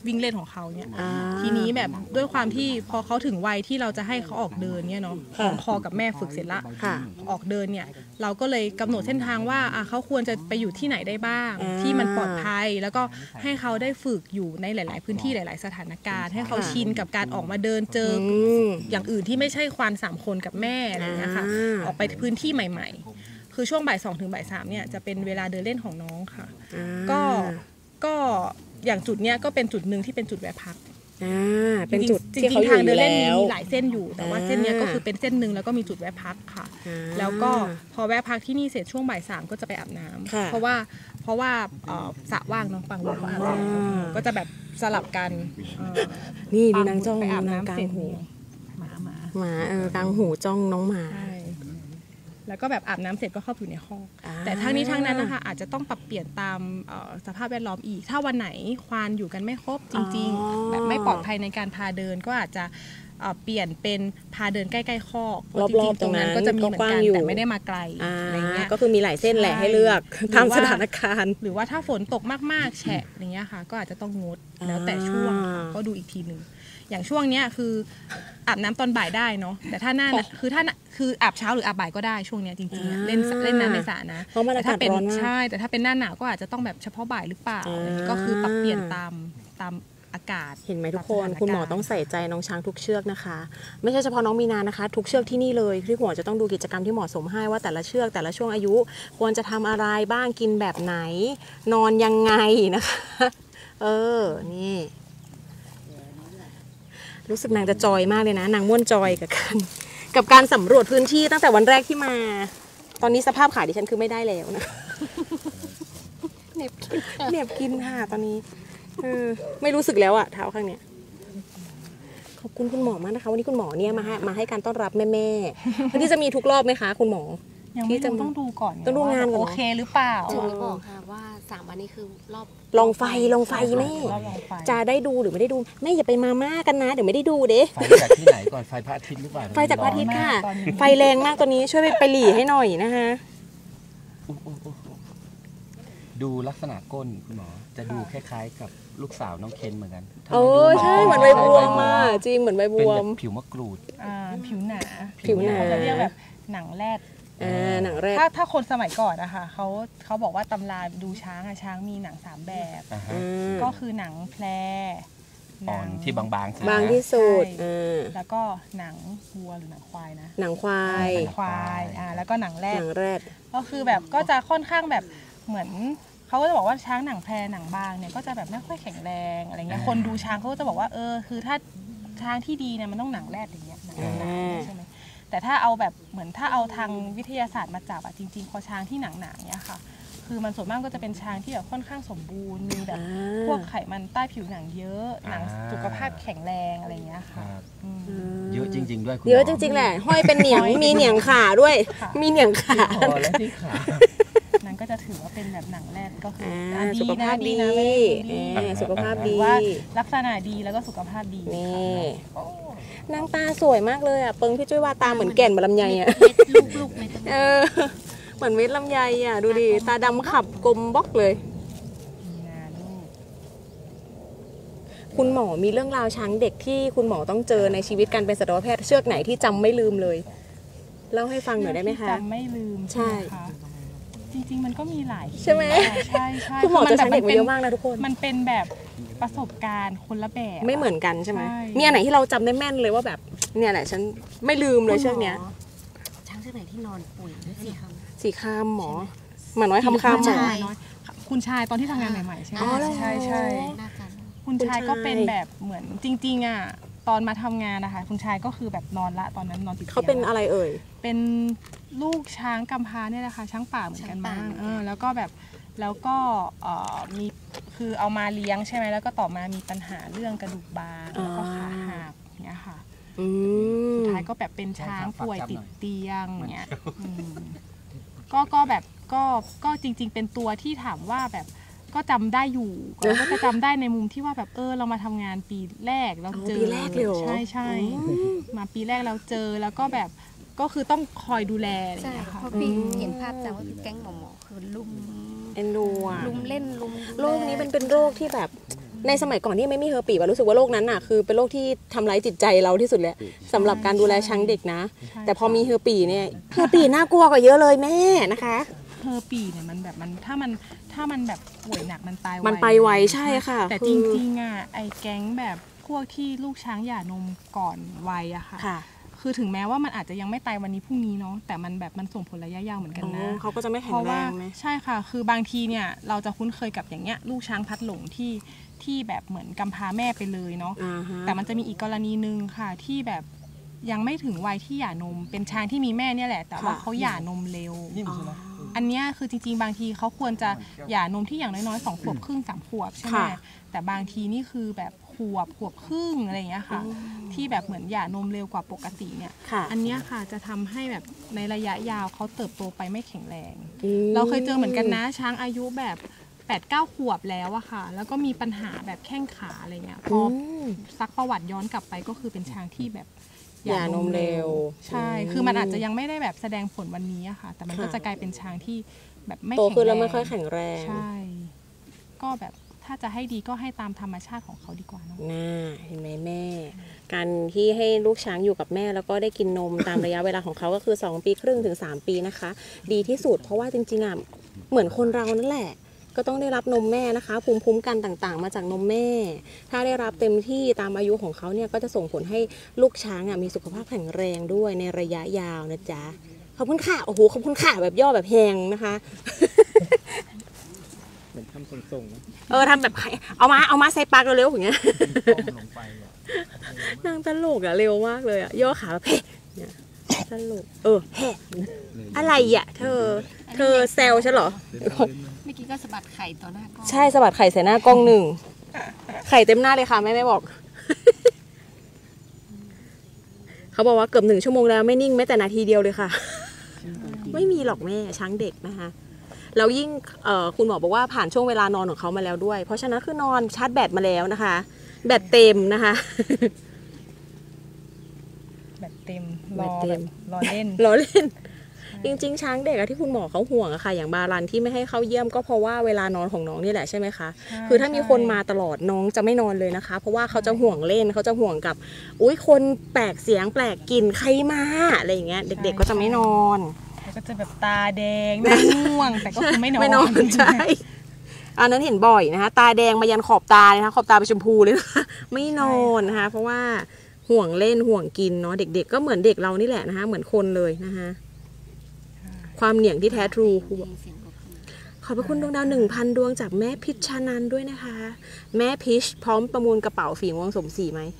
วิ่งเล่นของเขาเนี่ยอ่าทีนี้แบบด้วยความที่พอเขาถึงวัยที่เราจะให้เขาออกเดินเนี่ยเนาะค่ะคอกับแม่ฝึกเสร็จละค่ะออกเดินเนี่ยเราก็เลยกำหนดเส้นทางว่าอ่ะเขาควรจะไปอยู่ที่ไหนได้บ้างอ่าที่มันปลอดภัยแล้วก็ให้เขาได้ฝึกอยู่ในหลาย ๆ พื้นที่หลาย ๆ สถานการณ์ ให้เขาค่ะชินกับการออกมาเดินเจออืมอย่างอื่นที่ไม่ใช่ควานสามคนกับแม่อะไรอย่างเงี้ยค่ะอ่าออกไปพื้นที่ใหม่ ๆ คือช่วงบ่ายสองถึงบ่ายสามเนี่ยจะเป็นเวลาเดินเล่นของน้องค่ะอ่าก็ก็อย่างจุดเนี้ยก็เป็นจุดหนึ่งที่เป็นจุดแวะพักอ่าเป็นจุดจริงที่ๆเขาอทายู่งอเดิยู่นเล่นแล้มีวมีหลายเส้นอยู่ แต่ว่าอ่าเส้นเนี้ยก็คือเป็นเส้นหนึ่งแล้วก็มีจุดแวะพักค่ะอ่าแล้วก็พอแวะพักที่นี่เสร็จช่วงบ่ายสามก็จะไปอาบน้ำค่ะเพราะว่าเพราะว่าเอ่อสระว่างเน้องปังวุ้ก็อาบน้อ่าำก็จะแบบสลับกันเอ่อนี่ดูนางจ้องไปอาบนางน้ำกลาเสร็งจหูหมาหมาหมาเออกลางหูจ้องน้องหมาใช่แล้วก็แบบอาบน้ำเสร็จก็เข้าไปอยู่ในห้องอ่าแต่ทั้งนี้ทั้งนั้นนะคะอาจจะต้องปรับเปลี่ยนตามเอ่อสภาพแวดล้อมอีก ถ้าวันไหนควานอยู่กันไม่ครบจริงอ๋อๆ แบบไม่ปลอดภัยในการพาเดินก็อาจจะเอ่อเปลี่ยนเป็นพาเดินใกล้ๆคอกเพราะจรริอง บๆๆตรงนั้นตรงนั้นก็จะมีเหมือนก็กว้ากังนอยู่แต่ไม่ได้มาไกลอ่าอะไรเงี้ยก็คือมีหลายเส้นแหละให้เลือกใช่ตามหรือว่าสถานการณ์หรือว่าถ้าฝนตกมากๆแฉะอย่างเงี้ยค่ะ ก็อาจจะต้องงดแล้วแต่ช่วงค่ะอ่าก็ดูอีกทีหนึ่งอย่างช่วงเนี้ยคืออาบน้ำตอนบ่ายได้เนาะแต่ถ้าหน้าน่ะคือถ้าน่ะคืออาบเช้าหรืออาบบ่ายก็ได้ช่วงเนี้ยจริงๆอะเล่นเล่นน้ำในสระนะเพราะมันแต่อาถ้ากาศเป็นร้อนมากใช่แต่ถ้าเป็นหน้าหนาวก็อาจจะต้องแบบเฉพาะบ่ายหรือเปล่าอ่าอะไรอย่างงี้ก็คือปรับเปลี่ยนตามตามอากาศเห็นไหมทุกคนตามสถานการณ์คุณหมอต้องใส่ใจน้องช้างทุกเชือกนะคะ ไม่ใช่เฉพาะน้องมีนานะคะ ทุกเชือกที่นี่เลยที่คุณหมอจะต้องดูกิจกรรมที่เหมาะสมให้ว่าแต่ละเชือกแต่ละช่วงอายุ ควรจะทำอะไรบ้างกินแบบไหน นอนยังไงนะคะ เออนี่ รู้สึกนางจะจอยมากเลยนะนางม่วนจอยกับการกับการสำรวจพื้นที่ตั้งแต่วันแรกที่มา ตอนนี้สภาพขาดิฉันคือไม่ได้แล้วนะ เหน็บเหน็บกินค่ะตอนนี้เออไม่รู้สึกแล้วอะเท้าข้างเนี้ยขอบคุณคุณหมอมากนะคะวันนี้คุณหมอเนี่ยมาให้มาให้การต้อนรับแม่ๆวันนี้จะมีทุกรอบไหมคะ คุณหมอยังไม่ที่จะรู้ต้องดูก่อนต้องดูงานก่อนโอเคหรือเปล่าถึงได้บอกค่ะว่าสามวันนี้คือรอบลองไฟลองไฟแม่รอบลองไฟจะได้ดูหรือไม่ได้ดูแม่อย่าไปมาม่ากันนะเดี๋ยวไม่ได้ดูเด้ไฟจากที่ไหนก่อนไฟพระอาทิตย์หรือเปล่าไฟจากพระอาทิตย์ค่ะตอนนี้ไฟแรงมากตัวนี้ช่วยไปไปหลีให้หน่อยนะคะอุ๊ยอุ๊ยอุ๊ยอุ๊ยดูลักษณะก้นคุณหมอจะดูคล้ายๆ กับลูกสาวน้องเคนเหมือนกันทำไมโอ้ดูใช่เหมือนใบบัวมาจริงเหมือนใบเป็นบัวแบบผิวมะกรูดอ่าผิวหนาผิวหนาเขาจะเรียกแบบหนังแรดอ่าหนังแรกถ้าถ้าคนสมัยก่อนนะคะเขาเขาบอกว่าตำราดูช้างอะช้างมีหนังสามแบบอ่าฮะอ่าก็คือหนังแพรหอ่นัอนที่บางๆใช่ไหมบางที่สุดใช่อ่าแล้วก็หนังวัวหรือหนังควายนะหนังควายหนังควายอ่าแล้วก็หนังแรหดนังแรดก็คือแบบก็จะค่อนข้างแบบเหมือนเขาก็จะบอกว่าช้างหนังแพรหนังบางเนี่ยก็จะแบบไม่ค่อยแข็งแรงอะไรเงี้ยคนดูช้างเขาก็จะบอกว่าเออคือถ้าช้างที่ดีเนี่ยมันต้องหนังแรดอย่างเงี้ยหนังหนาๆใช่ไหมแต่ถ้าเอาแบบเหมือนถ้าเอาทางวิทยาศาสตร์มาจับอะจริงๆพอช้างที่หนังหนาเนี่ยค่ะ คือมันส่วนมากก็จะเป็นช้างที่แบบค่อนข้างสมบูรณ์มีแบบอ่าพวกไขมันใต้ผิวหนังเยอะหนังอ่าสุขภาพแข็งแรงอะไรเงี้ยคค่ะรับอืมเยอะจริง ๆ ด้วยคุณหมเยอะจริงๆแหละ ห้อยเป็นเหนียง มีเหนียงขาด้วยค่ะมีเหนียงขาพอแล้วที่ขานั้นก็จะถือว่าเป็นแบบหนังแรดก็คืออ่าอ่ะสุขภาพดีนะไม่ได้ดูดีอ่าสุขภาพหรืดีอว่าลักษณะดีแล้วก็สุขภาพดีนี่นางตาสวยมากเลยอ่ะ เปิงพี่จุ้ยว่าตาเหมือนแก่นบะลำไยอ่ะเม็ดลูกลูกเม็ดตรงเอนี้อ เหมือนเม็ดลำไยอ่ะ ดูดิ ตาดำขับกลมบล็อกเลยมีนาลูกคุณหมอมีเรื่องราวช้างเด็กที่คุณหมอต้องเจอในชีวิตการเป็นสัตวแพทย์เชือกไหนที่จำไม่ลืมเลย เล่าให้ฟังหน่อยได้ไหมคะจำไม่ลืมใช่ใช่ไหมคะจริงๆมันก็มีหลายใช่ไหมใช่ใช่คุณหมอเจอช้างเด็กมัมาเยอะมากนะทุกคนมันเป็นแบบประสบการณ์คนละแบบไม่เหมือนกันใช่ไหมใช่มีอันไหนที่เราจำได้แม่นเลยว่าแบบ เนี่ยแหละฉันไม่ลืมเลยเชือกเนี้ยคุณหมอช้างเชือกไหนที่นอนป่วยด้วยสี่คำสีคามหมอหมาน้อยคำคำหมอใช่น้อยคุณชายตอนที่ทำงานใหม่ๆใช่ไหมอ๋อเหรอใช่ใช่น่าจะคุณชายคุณชายก็เป็นแบบเหมือนจริงๆอ่ะตอนมาทำงานนะคะคุณชายก็คือแบบนอนละตอนนั้นนอนติดตียงเขาเป็นละอะไรเอ่ยเป็นลูกช้างกำพร้าเนี่ยแหละค่ะช้างป่าเหมือนกันบ้างเออแล้วก็แบบแล้วก็เอ่อมีคือเอามาเลี้ยงใช่ไหมแล้วก็ต่อมามีปัญหาเรื่องกระดูกบางแล้วก็ขาหักอย่างเงี้ยค่ะอืมสุดท้ายก็แบบเป็นช้างป่วยติดเตียงเงี้ยอืมก็ก็แบบก็ก็จริง ๆ เป็นตัวที่ถามว่าแบบก็จำได้อยู่เราก็จะจำได้ในมุมที่ว่าแบบเออเรามาทำงานปีแรกเราเจอปีแรกเลยเหรอใช่ใช่มาปีแรกเราเจอแล้วก็แบบก็คือต้องคอยดูแลอะไรอย่างใช่เงี้ยค่ะเพราะพี่เห็นภาพจำว่าคือแก๊งหมอหมอคือลุมเอ็นดูอ่ะลุมเล่นลุมดูแลโรคนี้มันเป็นโรคที่แบบในสมัยก่อนที่ไม่มีเฮอร์ปีว่ารู้สึกว่าโรคนั้นน่ะคือเป็นโรคที่ทำร้ายจิตใจเราที่สุดเลยสำหรับการดูแลช้างเด็กนะ แต่พอมีเฮอร์ปีเนี่ยเฮอร์ปีน่ากลัวกว่าเยอะเลยแม่นะคะเฮอร์ปีเนี่ยมันแบบมันถ้ามันถ้ามันแบบป่วยหนักมันตายไวมันไปไวใช่ค่ะแต่คืจอริงๆอ่ะไอ้แก๊งแบบพวกที่ลูกช้างหย่านมก่อนวัยอะค่ะค่ะคือถึงแม้ว่ามันอาจจะยังไม่ตายวันนี้พรุ่งนี้เนาะแต่มันแบบมันส่งผลระยะยาวเหมือนกันอ๋อนะเขาก็จะไม่แข็เพงราะแรว่างไหมใช่ค่ะ คือบางทีเนี่ยเราจะคุ้นเคยกับอย่างเงี้ยลูกช้างพัดหลงที่ที่แบบเหมือนกำพร้าแม่ไปเลยเนาะอ่าฮะแต่มันจะมีอีกกรณีหนึ่งค่ะที่แบบยังไม่ถึงวัยที่หย่านมเป็นช้างที่มีแม่เนี่ยแหละ แต่ว่าเขาหย่านมเร็วอ๋ออันเนี้ยคือจริงๆบางทีเขาควรจะหย่านมที่อย่างน้อยๆสองขวบครึ่งสามขวบใช่ไหมค่ะแต่บางทีนี่คือแบบขวบขวบครึ่งอะไรอย่างเงี้ยค่ะ ที่แบบเหมือนหย่านมเร็วกว่าปกติเนี่ยค่ะอันเนี้ยค่ะจะทำให้แบบในระยะยาวเขาเติบโตไปไม่แข็งแรงอืมเราเคยเจอเหมือนกันนะช้างอายุแบบแปดเก้าขวบแล้วอะค่ะ แล้วก็มีปัญหาแบบแข้งขาอะไรเงี้ยพออืมซักประวัติย้อนกลับไปก็คือเป็นช้างที่แบบหย่านมเร็วใช่อืมคือมันอาจจะยังไม่ได้แบบแสดงผลวันนี้อะค่ะ แต่มันก็ค่ะจะกลายเป็นช้างที่แบบไม่โตแข็งขึ้นแรแล้วงไม่ค่อยแข็งแรงใช่ ก็แบบถ้าจะให้ดีก็ให้ตามธรรมชาติของเขาดีกว่าเนอะน่าเห็นไหมแม่ การที่ให้ลูกช้างอยู่กับแม่แล้วก็ได้กินนม ตามระยะเวลาของเขาก็คือสองปีครึ่งถึงสามปีนะคะ ดีที่สุดเพราะว่าจริงๆอ่ะเหมือนคนเรานั่นแหละ ก็ต้องได้รับนมแม่นะคะ ภูมิคุ้มกันต่างๆ มาจากนมแม่ ถ้าได้รับเต็มที่ตามอายุของเขาเนี่ยก็จะส่งผลให้ลูกช้างอ่ะมีสุขภาพแข็งแรงด้วยในระยะยาวนะจ๊ะขอบคุณค่ะโอ้โหขอบคุณค่ะแบบย่อแบบแหงนะคะเหมือนทำทรงๆนะเออทำแบบเอามาเอามาใส่ปากเร็วๆอย่างเงี้ยนางตลกอะเร็วมากเลยอะย่อขาแบบเพ่เนี่ยตลกเออเพ่อะไรอะเธอ เธอแซวฉันเหรอเมื่อกี้ก็สะบัดไข่ต่อหน้ากล้องใช่สะบัดไข่ใส่หน้ากล้องหนึ่งไข่เต็มหน้าเลยค่ะแม่ไม่บอก เขาบอกว่าเกือบหนึ่งชั่วโมงแล้วไม่นิ่งแม้แต่นาทีเดียวเลยค่ะ ไม่มีหรอกแม่ช้างเด็กนะคะแล้วยิ่งเอ่อคุณหมอบอกว่าผ่านช่วงเวลานอนของเขามาแล้วด้วย เพราะฉะนั้นคือนอนชาร์จแบตมาแล้วนะคะ แบตเต็มนะคะแบบเต็มแบรบอเต็แบมบรอเล่นล้อเล่น จริงๆ ช้างเด็กอะที่คุณหมอเขาห่วงอะค่ะอย่างบารันที่ไม่ให้เข้าเยี่ยมก็เพราะว่าเวลานอนของน้องนี่แหละใช่ไหมคะใช่คือถ้ามีใช่คนมาตลอดน้องจะไม่นอนเลยนะคะ เพราะว่าเขาจะห่วงเล่นเขาจะห่วงกับอุ้ยคนแปลกเสียงแปลกกลิ่นใครมาอะไรอย่างเงี้ยเด็ก ๆ ก็จะไม่นอนแล้วก็จะแบบตาแดงหน้าง่วง แต่ก็คือไม่นอนไม่นอนใช่อันนั้นเห็นบ่อยนะคะ ตาแดงมายันขอบตาเลยนะคะขอบตาเป็นชมพูเลยนะคะไม่นอนนะคะ เพราะว่าห่วงเล่นห่วงกินเนาะเด็ก ๆ ก็เหมือนเด็กเรานี่แหละนะคะเหมือนคนเลยนะคะความเหนียงที่แท้ทรูครูบอกเสียงปรบมือขอบพระคุณดวงดาวหนึ่งพันดวงจากแม่พิชชานันด้วยนะคะ แม่พิชพร้อมประมูลกระเป๋าฝีม่วงสมศรีไหม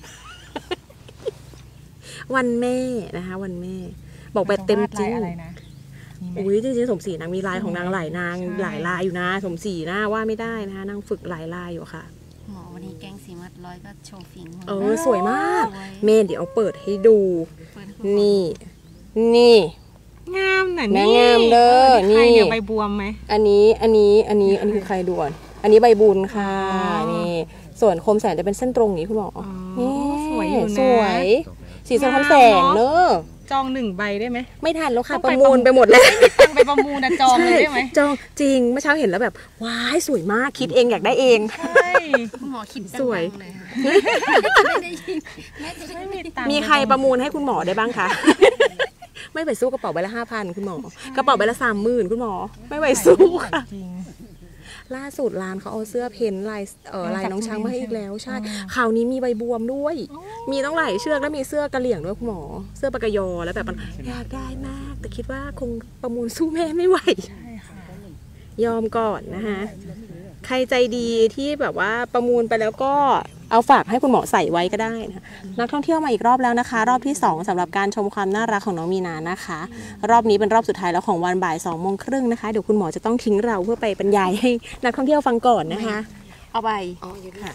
วันแม่นะคะ วันแม่ บอกไปเต็มจริงวาดลายอะไรนะมีไหมอุ้ยจริงๆสมศรีนางมีลายของนางหลายนางใช่หลายลายอยู่นะ สมศรีนะว่าไม่ได้นะคะนางฝึกหลายลายอยู่ค่ะหมอวันนี้แกงสีมัดร้อยก็โชว์ฝีมือเออสวยมากสวยเมนเดี๋ยวเอาเปิดให้ดูเปิดให้คุณหมอนี่ นี่งามน่ะแม่นี่งามเด้อใครนี่เนี่ยใบบวมไหมอันนี้อันนี้อันนี้อันนี้คือใครด่วน อันนี้ใบบุญค่ะอ๋อนี่ ส่วนคมแสนจะเป็นเส้นตรงอย่างนี้คุณหมออ๋อนี่สวยอยู่นะสวยสีสะท้อนแสงเนอะจองหนึ่งใบได้ไหมไม่ทันแล้วค่ะต้องปไประมูลประมูลไปหมดแล้วตังไปประมูลนะจองเลยได้ไหมจองจริงเมื่อเช้าเห็นแล้วแบบว้ายสวยมากคิดเองอยากได้เองใช่คุณหมอคิดสวยดังๆเลยค่ะไม่ได้ยินแม่จะได้ไม่ไม่มีตังมีใครประมูลให้คุณหมอได้บ้างคะ ไม่ไปสู้กระเป๋าใบละห้าพันคุณหมอกระเป๋าใบละสามหมื่นคุณหมอ ไม่ไปสู้ค่ะจริงล่าสุดร้านเขาเอาเสื้อเพ้นท์ลายเออเอาลายน้องช้างมาให้อีกแล้วใช่อ๋อคราวนี้มีใบบวมด้วย มีต้องหลายเชือกแล้วมีเสื้อกระเหลี่ยงด้วยคุณหมอ เสื้อปากกยอแล้วแบบมันอยากได้มาก แต่คิดว่าคงประมูลสู้แม่ไม่ไหวใช่ค่ะยอมก่อนนะคะใครใจดีที่แบบว่าประมูลไปแล้วก็เอาฝากให้คุณหมอใส่ไว้ก็ได้นะคะนักท่องเที่ยวมาอีกรอบแล้วนะคะ รอบที่สองสำหรับการชมความน่ารักของน้องมีนานะคะ รอบนี้เป็นรอบสุดท้ายแล้วของวันบ่ายสองโมงครึ่งนะคะเดี๋ยวคุณหมอจะต้องทิ้งเราเพื่อไปบรรยายให้นักท่องเที่ยวฟังก่อนนะคะ เอาไปอ๋ออยู่ด้วยค่ะ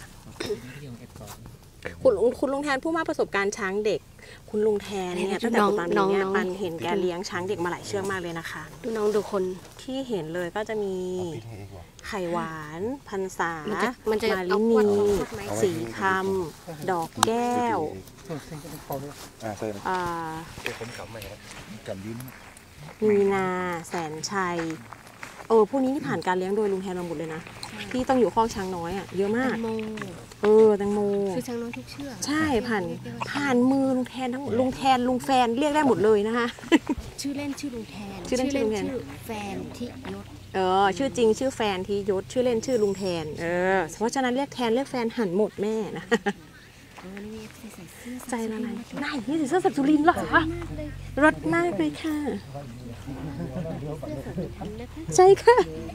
คุณคุณลุงแทนผู้มากประสบการณ์ช้างเด็ก คุณลุงแทนเนี่ยตั้งแต่ปันเนี่ยปันเห็นแกเลี้ยงช้างเด็กมาหลายเชือกมากเลยนะคะดูน้องดูคนที่เห็นเลยก็จะมีไข่หวาน พันษามันจะมันจะมาเอาลิขวดนีเอาขวดไหมสีคำดอกแก้วอ่าใช่อ่าผมกำไม่ครับกำยิ้มมีนาแสนชัยเออพวกนี้นี่ผ่านการเลี้ยงโดยลุงแทนมาหมดเลยนะที่ต้องอยู่คอกช้างน้อยอ่ะเยอะมากแตงโมเออแตงโมคือช้างน้อยทุกเชือกใช่ผ่านผ่านมือลุงแทนทั้งลุงแทนลุงแฟนเรียกได้หมดเลยนะคะชื่อเล่นชื่อลุงแทนชื่อเล่นชื่อลุงแทนชื่อแฟนทิยศเออชื่อจริงชื่อแฟนทียศชื่อเล่นชื่อลุงแทนเออเพราะฉะนั้นเรียกแทนเรียกแฟนหันหมดแม่นะเออนี่ใส่ใส่เสื้อใจละลายได้นี่ใส่เสื้อสับสุรินทร์เหรอรถมากเลยค่ะใช่ค่ะ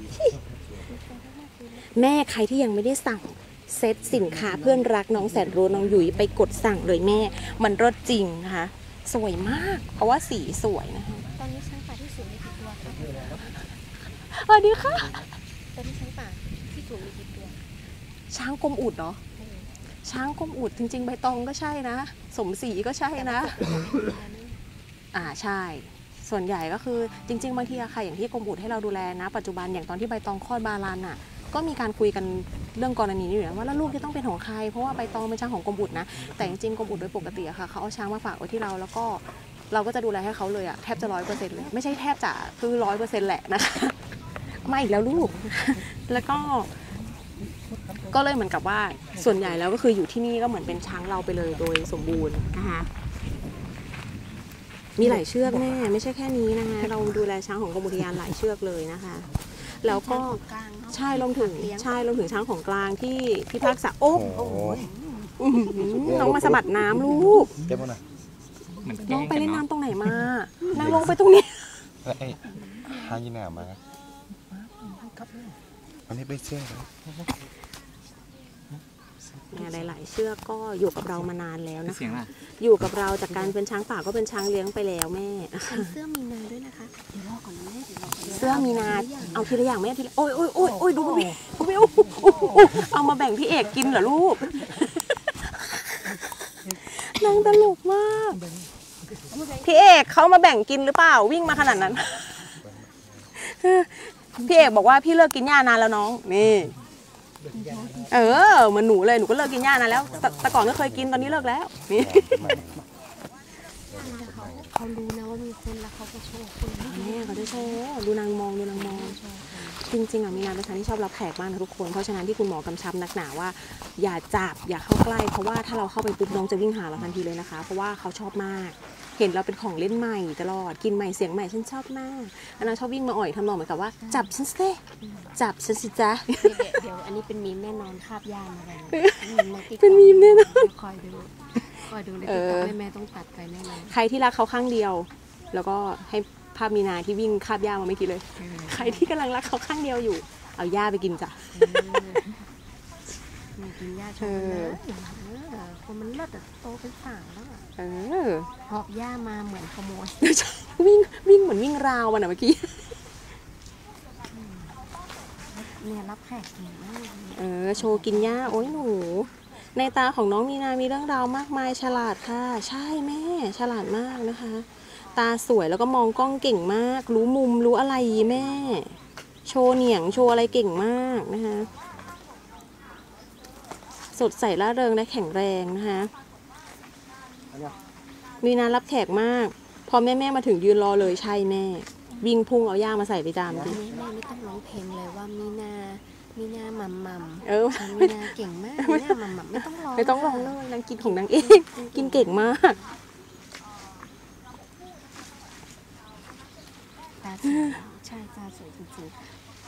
แม่ใครที่ยังไม่ได้สั่งเซตสินค้าเพื่อนรักน้องแสนรู้น้องหยุยไปกดสั่งเลยแม่มันรสจริงนะคะสวยมากเพราะว่าสีสวยนะคะตอนนี้ช้างป่าที่สูงมีกี่ตัวคะสวัสดีค่ะตอนนี้ช้างป่าที่สูงมีกี่ตัวช้างกรมอุดเหรอช้างกรมอุดจริงๆใบตองก็ใช่นะสมศรีก็ใช่นะ อ่าใช่ ส่วนใหญ่ก็คือจริงๆบางทีอะค่ะอย่างที่กรมอุดให้เราดูแลนะปัจจุบันอย่างตอนที่ใบตองคลอดบาลันน่ะก็มีการคุยกันเรื่องกรณีนี้อยู่นะว่าแล้วลูกจะต้องเป็นของใครเพราะว่าใบตองเป็นช้างของกรมอุดนะแต่จริงๆกรมอุดโดยปกติอะค่ะเขาเอาช้างมาฝากไว้ที่เราแล้วก็เราก็จะดูแลให้เขาเลยอะแทบจะร้อยเปอร์เซ็นต์เลยไม่ใช่แทบจะคือร้อยเปอร์เซ็นต์แหละนะคะ มาอีกแล้วลูก แล้วก็ก็เลยเหมือนกับว่าส่วนใหญ่แล้วก็คืออยู่ที่นี่ก็เหมือนเป็นช้างเราไปเลยโดยสมบูรณ์นะคะมีหลายเชือกแม่ไม่ใช่แค่นี้นะคะเราดูแลช้างของกรมอุทยานหลายเชือกเลยนะคะ แล้วก็กลางเนาะใช่รวมถึงใช่รวมถึงช้างของกลางที่ที่ภาคษาโอ้โอ้โหอื้อหือน้องมาสะบัดน้ำลูกเก็บมาหน่อยเหมือนแกน้ล้องงไปกันเล่นเนาะน้ำตรงไหนมานั่งลงไปตรงนี้แล้วไอ้หายีหนามาอันนี้ไปเชื่อแล้วเนี่ยหลาย ๆ เชือกก็อยู่กับเรามานานแล้วนะเสียงคะล่ะอยู่กับเราจากการเป็นช้างป่าก็เป็นช้างเลี้ยงไปแล้วแม่ใส่เสื้อมีนาด้วยนะคะเดี๋ยวรอก่อนนะแม่เดี๋ยวรอก่อนนะเสื้อมีนาเอาทีละอย่างแม่ทีละโอ้ยโอ้ยโอ้ยโอ้ยดูพี่พี่อู้อู้เอามาแบ่งพี่เอกกินเหรอลูกน้องตลกมากพี่เอกเขามาแบ่งกินหรือเปล่าวิ่งมาขนาดนั้นพี่เอกบอกว่าพี่เลิกกินหญ้านานแล้วน้องนี่เออเหมือนหนูเลยหนูก็เลิกกินหญ้านานแล้วแต่แต่ก่อนก็เคยกินตอนนี้เลิกแล้วนี่เขาเขารู้นะว่ามีคนแล้วเขาก็โชว์คนแม่เขาจะโชว์ดูนางมองดูนางมองจริงๆอ่ะมีนาเป็นช้างที่ชอบรับแขกมากนะทุกคนเพราะฉะนั้นที่คุณหมอกำชับนักหนาว่าอย่าจับอย่าเข้าใกล้เพราะว่าถ้าเราเข้าไปปุ๊บน้องจะวิ่งหาเราทันทีเลยนะคะเพราะว่าเขาชอบมากเห็นเราเป็นของเล่นใหม่ตลอดกินใหม่เสียงใหม่ฉันชอบมากอันนั้นชอบวิ่งมาอ่อยทำนองเหมือนกับว่าจับฉันสิจับฉันสิจ๊ะเดี๋ยวเดี๋ยวอันนี้เป็นมีมแน่นอนคาบยามาเลยเป็นมีมแน่นอนคอยดูคอยดูในเอติ๊กอต็อกแม่ต้องตัดไปแน่นอนใครที่รักเขาข้างเดียว แล้วก็ให้ภาพมีนาที่วิ่งคาบหญ้ามาเมื่อกี้เลย ใครที่กำลังรักเขาข้างเดียวอยู่ เอาหญ้าไปกินจ้ะมันกินหญ้าชเอมมันอนะเออคนมันเลิศอะโตเป็นสาวแล้วอะเออหอบหญ้ามาเหมือนขโมยวิ่งวิ่งเหมือนวิ่งราวมันอะเมื่อกี้เนี่ยรับแขกเก่งมากเลยเออโชว์กินหญ้าโอ้ยหนู ในตาของน้องมีนามีเรื่องราวมากมายฉลาดค่ะ ใช่แม่ฉลาดมากนะคะ ตาสวยแล้วก็มองกล้องเก่งมาก รู้มุมรู้อะไรแม่ โชว์เหนียงโชว์อะไรเก่งมากนะคะสดใสร่าเริงและแข็งแรงนะคะมีนารับแขกมาก พอแม่แม่มาถึงยืนรอเลยใช่แม่วิ่งพุ่งเอาย่ามาใส่ไปจามอันดินี้แม่ไม่ต้องร้องเพลงเลยว่ามีนา มีนาหม่ำหม่ำเออมีนาเก่งมากมีนาหม่ำหม่ำไม่ต้องร้องไม่ต้องลองเลยนางกินของนางเองกินเก่งมากตาสวยใช่ตาสวยจริงๆ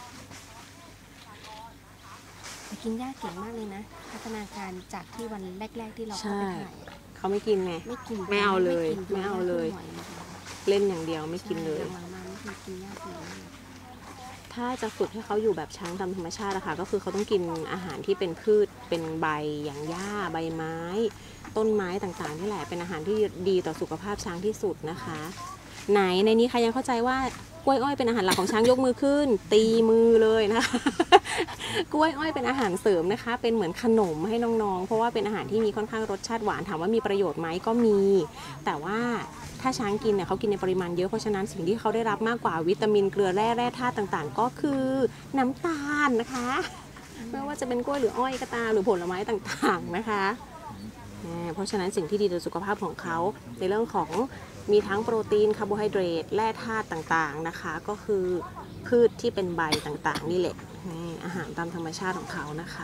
แต่กินหญ้าเก่งมากเลยนะ พัฒนาการจากที่วันแรก ๆ ที่เราเข้าไปถ่ายอะเขาไม่กินไงไม่กินไม่เอาเลยกินไม่เอาเลยหน่อนะคะเล่นอย่างเดียวไม่กินเลยใช่หลังๆมาไม่กินหญ้าเก่งมากถ้าจะฝึกให้เขาอยู่แบบช้างตามธรรมชาตินะคะก็คือเขาต้องกินอาหารที่เป็นพืชเป็นใบอย่างหญ้าใบไม้ ต้นไม้ต่างๆนี่แหละเป็นอาหารที่ดีต่อสุขภาพช้างที่สุดนะคะ ไหนในนี้ใครยังเข้าใจว่ากล้วยอ้อยเป็นอาหารหลักของช้างยกมือขึ้น ตีมือเลยนะคะ กล้วยอ้อยเป็นอาหารเสริมนะคะ เป็นเหมือนขนมให้น้องๆเพราะว่าเป็นอาหารที่มีค่อนข้างรสชาติหวานถามว่ามีประโยชน์ไหมก็มี แต่ว่าถ้าช้างกินเนี่ยเขากินในปริมาณเยอะเพราะฉะนั้นสิ่งที่เขาได้รับมากกว่าวิตามินเกลือแร่แร่ธาตุต่างๆ ก็คือน้ำตาลนะคะไม่ว่าจะเป็นกล้วยหรืออ้อยก็ตามหรือผลไม้ต่างๆนะคะเพราะฉะนั้นสิ่งที่ดีต่อสุขภาพของเขาในเรื่องของมีทั้งโปรตีนคาร์โบไฮเดรตแร่ธาตุต่างๆนะคะก็คือพืชที่เป็นใบต่างๆนี่แหละนี่อาหารตามธรรมชาติของเขานะคะ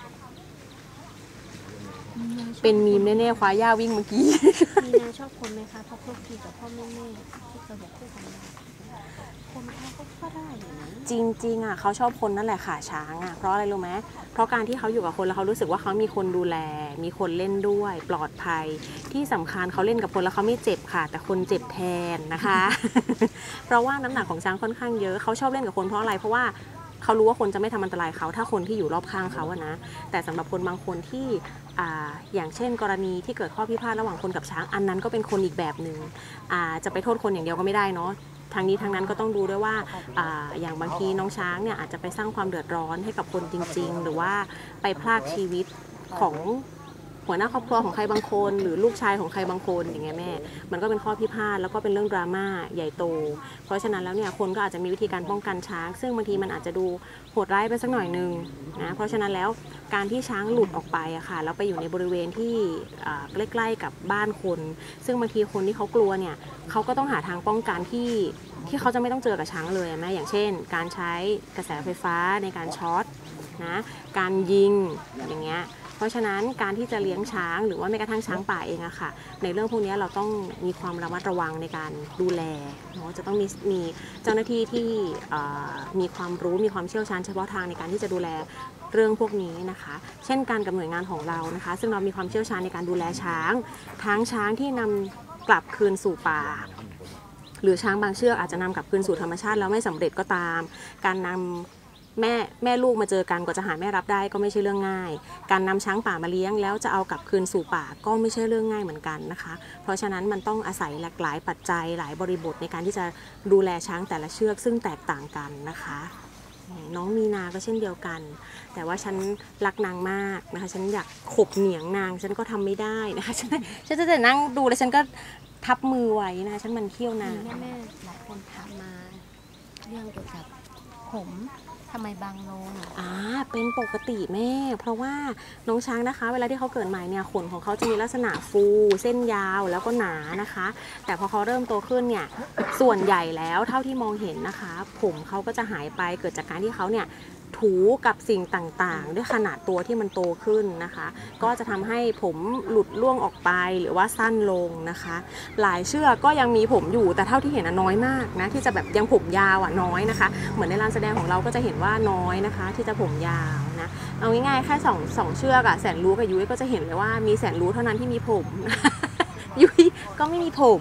เป็นมีมแน่ๆคว้าย่าวิ่งเมื่อกี้มีนาชอบคนไหมคะเพราะคลุกคลีกับพ่อแม่แม่ที่เคยบอกคู่กันมาคนเขาก็ก็ได้อยู่นะจริงๆอ่ะเขาชอบคนนั่นแหละค่ะช้างอ่ะเพราะอะไรรู้ไหมเพราะการที่เขาอยู่กับคนแล้วเขารู้สึกว่าเขามีคนดูแล มีคนเล่นด้วยปลอดภัยที่สำคัญเขาเล่นกับคนแล้วเขาไม่เจ็บค่ะ แต่คนเจ็บแทนนะคะ เพราะว่าน้ำหนักของช้างค่อนข้างเยอะเขาชอบเล่นกับคนเพราะอะไรเพราะว่าเขารู้ว่าคนจะไม่ทำอันตรายเขาถ้าคนที่อยู่รอบข้างเขาอะนะแต่สำหรับคนบางคนที่อ่าอย่างเช่น กรณีที่เกิดข้อพิพาทระหว่างคนกับช้างอันนั้นก็เป็นคนอีกแบบหนึ่งอ่าจะไปโทษคนอย่างเดียวก็ไม่ได้เนาะทางนี้ทางนั้นก็ต้องดูด้วยว่าอ่าอย่างบางทีน้องช้างเนี่ยอาจจะไปสร้างความเดือดร้อนให้กับคนจริงๆหรือว่าไปพรากชีวิตของหัวหน้าครอบครัวของใครบางคนหรือลูกชายของใครบางคนอย่างเงี้ยแม่มันก็เป็นข้อพิพาทแล้วก็เป็นเรื่องดราม่าใหญ่โตเพราะฉะนั้นแล้วเนี่ยคนก็อาจจะมีวิธีการป้องกันช้างซึ่งบางทีมันอาจจะดูโหดร้ายไปสักหน่อยนึงนะเพราะฉะนั้นแล้วการที่ช้างหลุดออกไปอะค่ะแล้วไปอยู่ในบริเวณที่ใกล้ๆกับบ้านคนซึ่งบางทีคนที่เขากลัวเนี่ยเขาก็ต้องหาทางป้องกันที่ที่เขาจะไม่ต้องเจอกับช้างเลยแม่อย่างเช่นการใช้กระแสไฟฟ้าในการช็อตนะการยิงอย่างเงี้ยเพราะฉะนั้นการที่จะเลี้ยงช้างหรือว่าแม้กระทั่งช้างป่าเองอะค่ะในเรื่องพวกนี้เราต้องมีความระมัดระวังในการดูแลเนาะจะต้องมีมีเจ้าหน้าที่ที่มีความรู้มีความเชี่ยวชาญเฉพาะทางในการที่จะดูแลเรื่องพวกนี้นะคะเช่นกันกับหน่วยงานของเรานะคะซึ่งเรามีความเชี่ยวชาญในการดูแลช้างทั้งช้างที่นำกลับคืนสู่ป่าหรือช้างบางเชือกอาจจะนำกลับคืนสู่ธรรมชาติแล้วไม่สำเร็จก็ตามการนำแม่แม่ลูกมาเจอกันกว่าจะหาแม่รับได้ก็ไม่ใช่เรื่องง่ายการนำช้างป่ามาเลี้ยงแล้วจะเอากลับคืนสู่ป่าก็ไม่ใช่เรื่องง่ายเหมือนกันนะคะเพราะฉะนั้นมันต้องอาศัยหลากหลายปัจจัยหลายบริบทในการที่จะดูแลช้างแต่ละเชือกซึ่งแตกต่างกันนะคะน้องมีนาก็เช่นเดียวกันแต่ว่าฉันรักนางมากนะคะฉันอยากขบเหนียงนางฉันก็ทำไม่ได้นะคะฉันฉันจะแต่นั่งดูแล้วฉันก็ทับมือไว้นะคะฉันมันเขี้ยวนางแม่แม่หลายคนถามมาเรื่องเกี่ยวกับผมทำไมบางลงอ่าเป็นปกติแม่เพราะว่าน้องช้างนะคะเวลาที่เขาเกิดใหม่เนี่ยขนของเขาจะมีลักษณะฟูเส้นยาวแล้วก็หนานะคะแต่พอเขาเริ่มโตขึ้นเนี่ยส่วนใหญ่แล้วเท่าที่มองเห็นนะคะผมเขาก็จะหายไปเกิดจากการที่เขาเนี่ยถูกับสิ่งต่างๆด้วยขนาดตัวที่มันโตขึ้นนะคะก็จะทำให้ผมหลุดร่วงออกไปหรือว่าสั้นลงนะคะหลายเชือกก็ยังมีผมอยู่แต่เท่าที่เห็นน้อยมากนะที่จะแบบยังผมยาวอ่ะน้อยนะคะเหมือนในลานแสดงของเราก็จะเห็นว่าน้อยนะคะที่จะผมยาวนะเอาง่ายๆแค่สองสองเชือกอะแสนรู้กับยุ้ยก็จะเห็นเลยว่ามีแสนรู้เท่านั้นที่มีผม ยุ้ยก็ไม่มีผม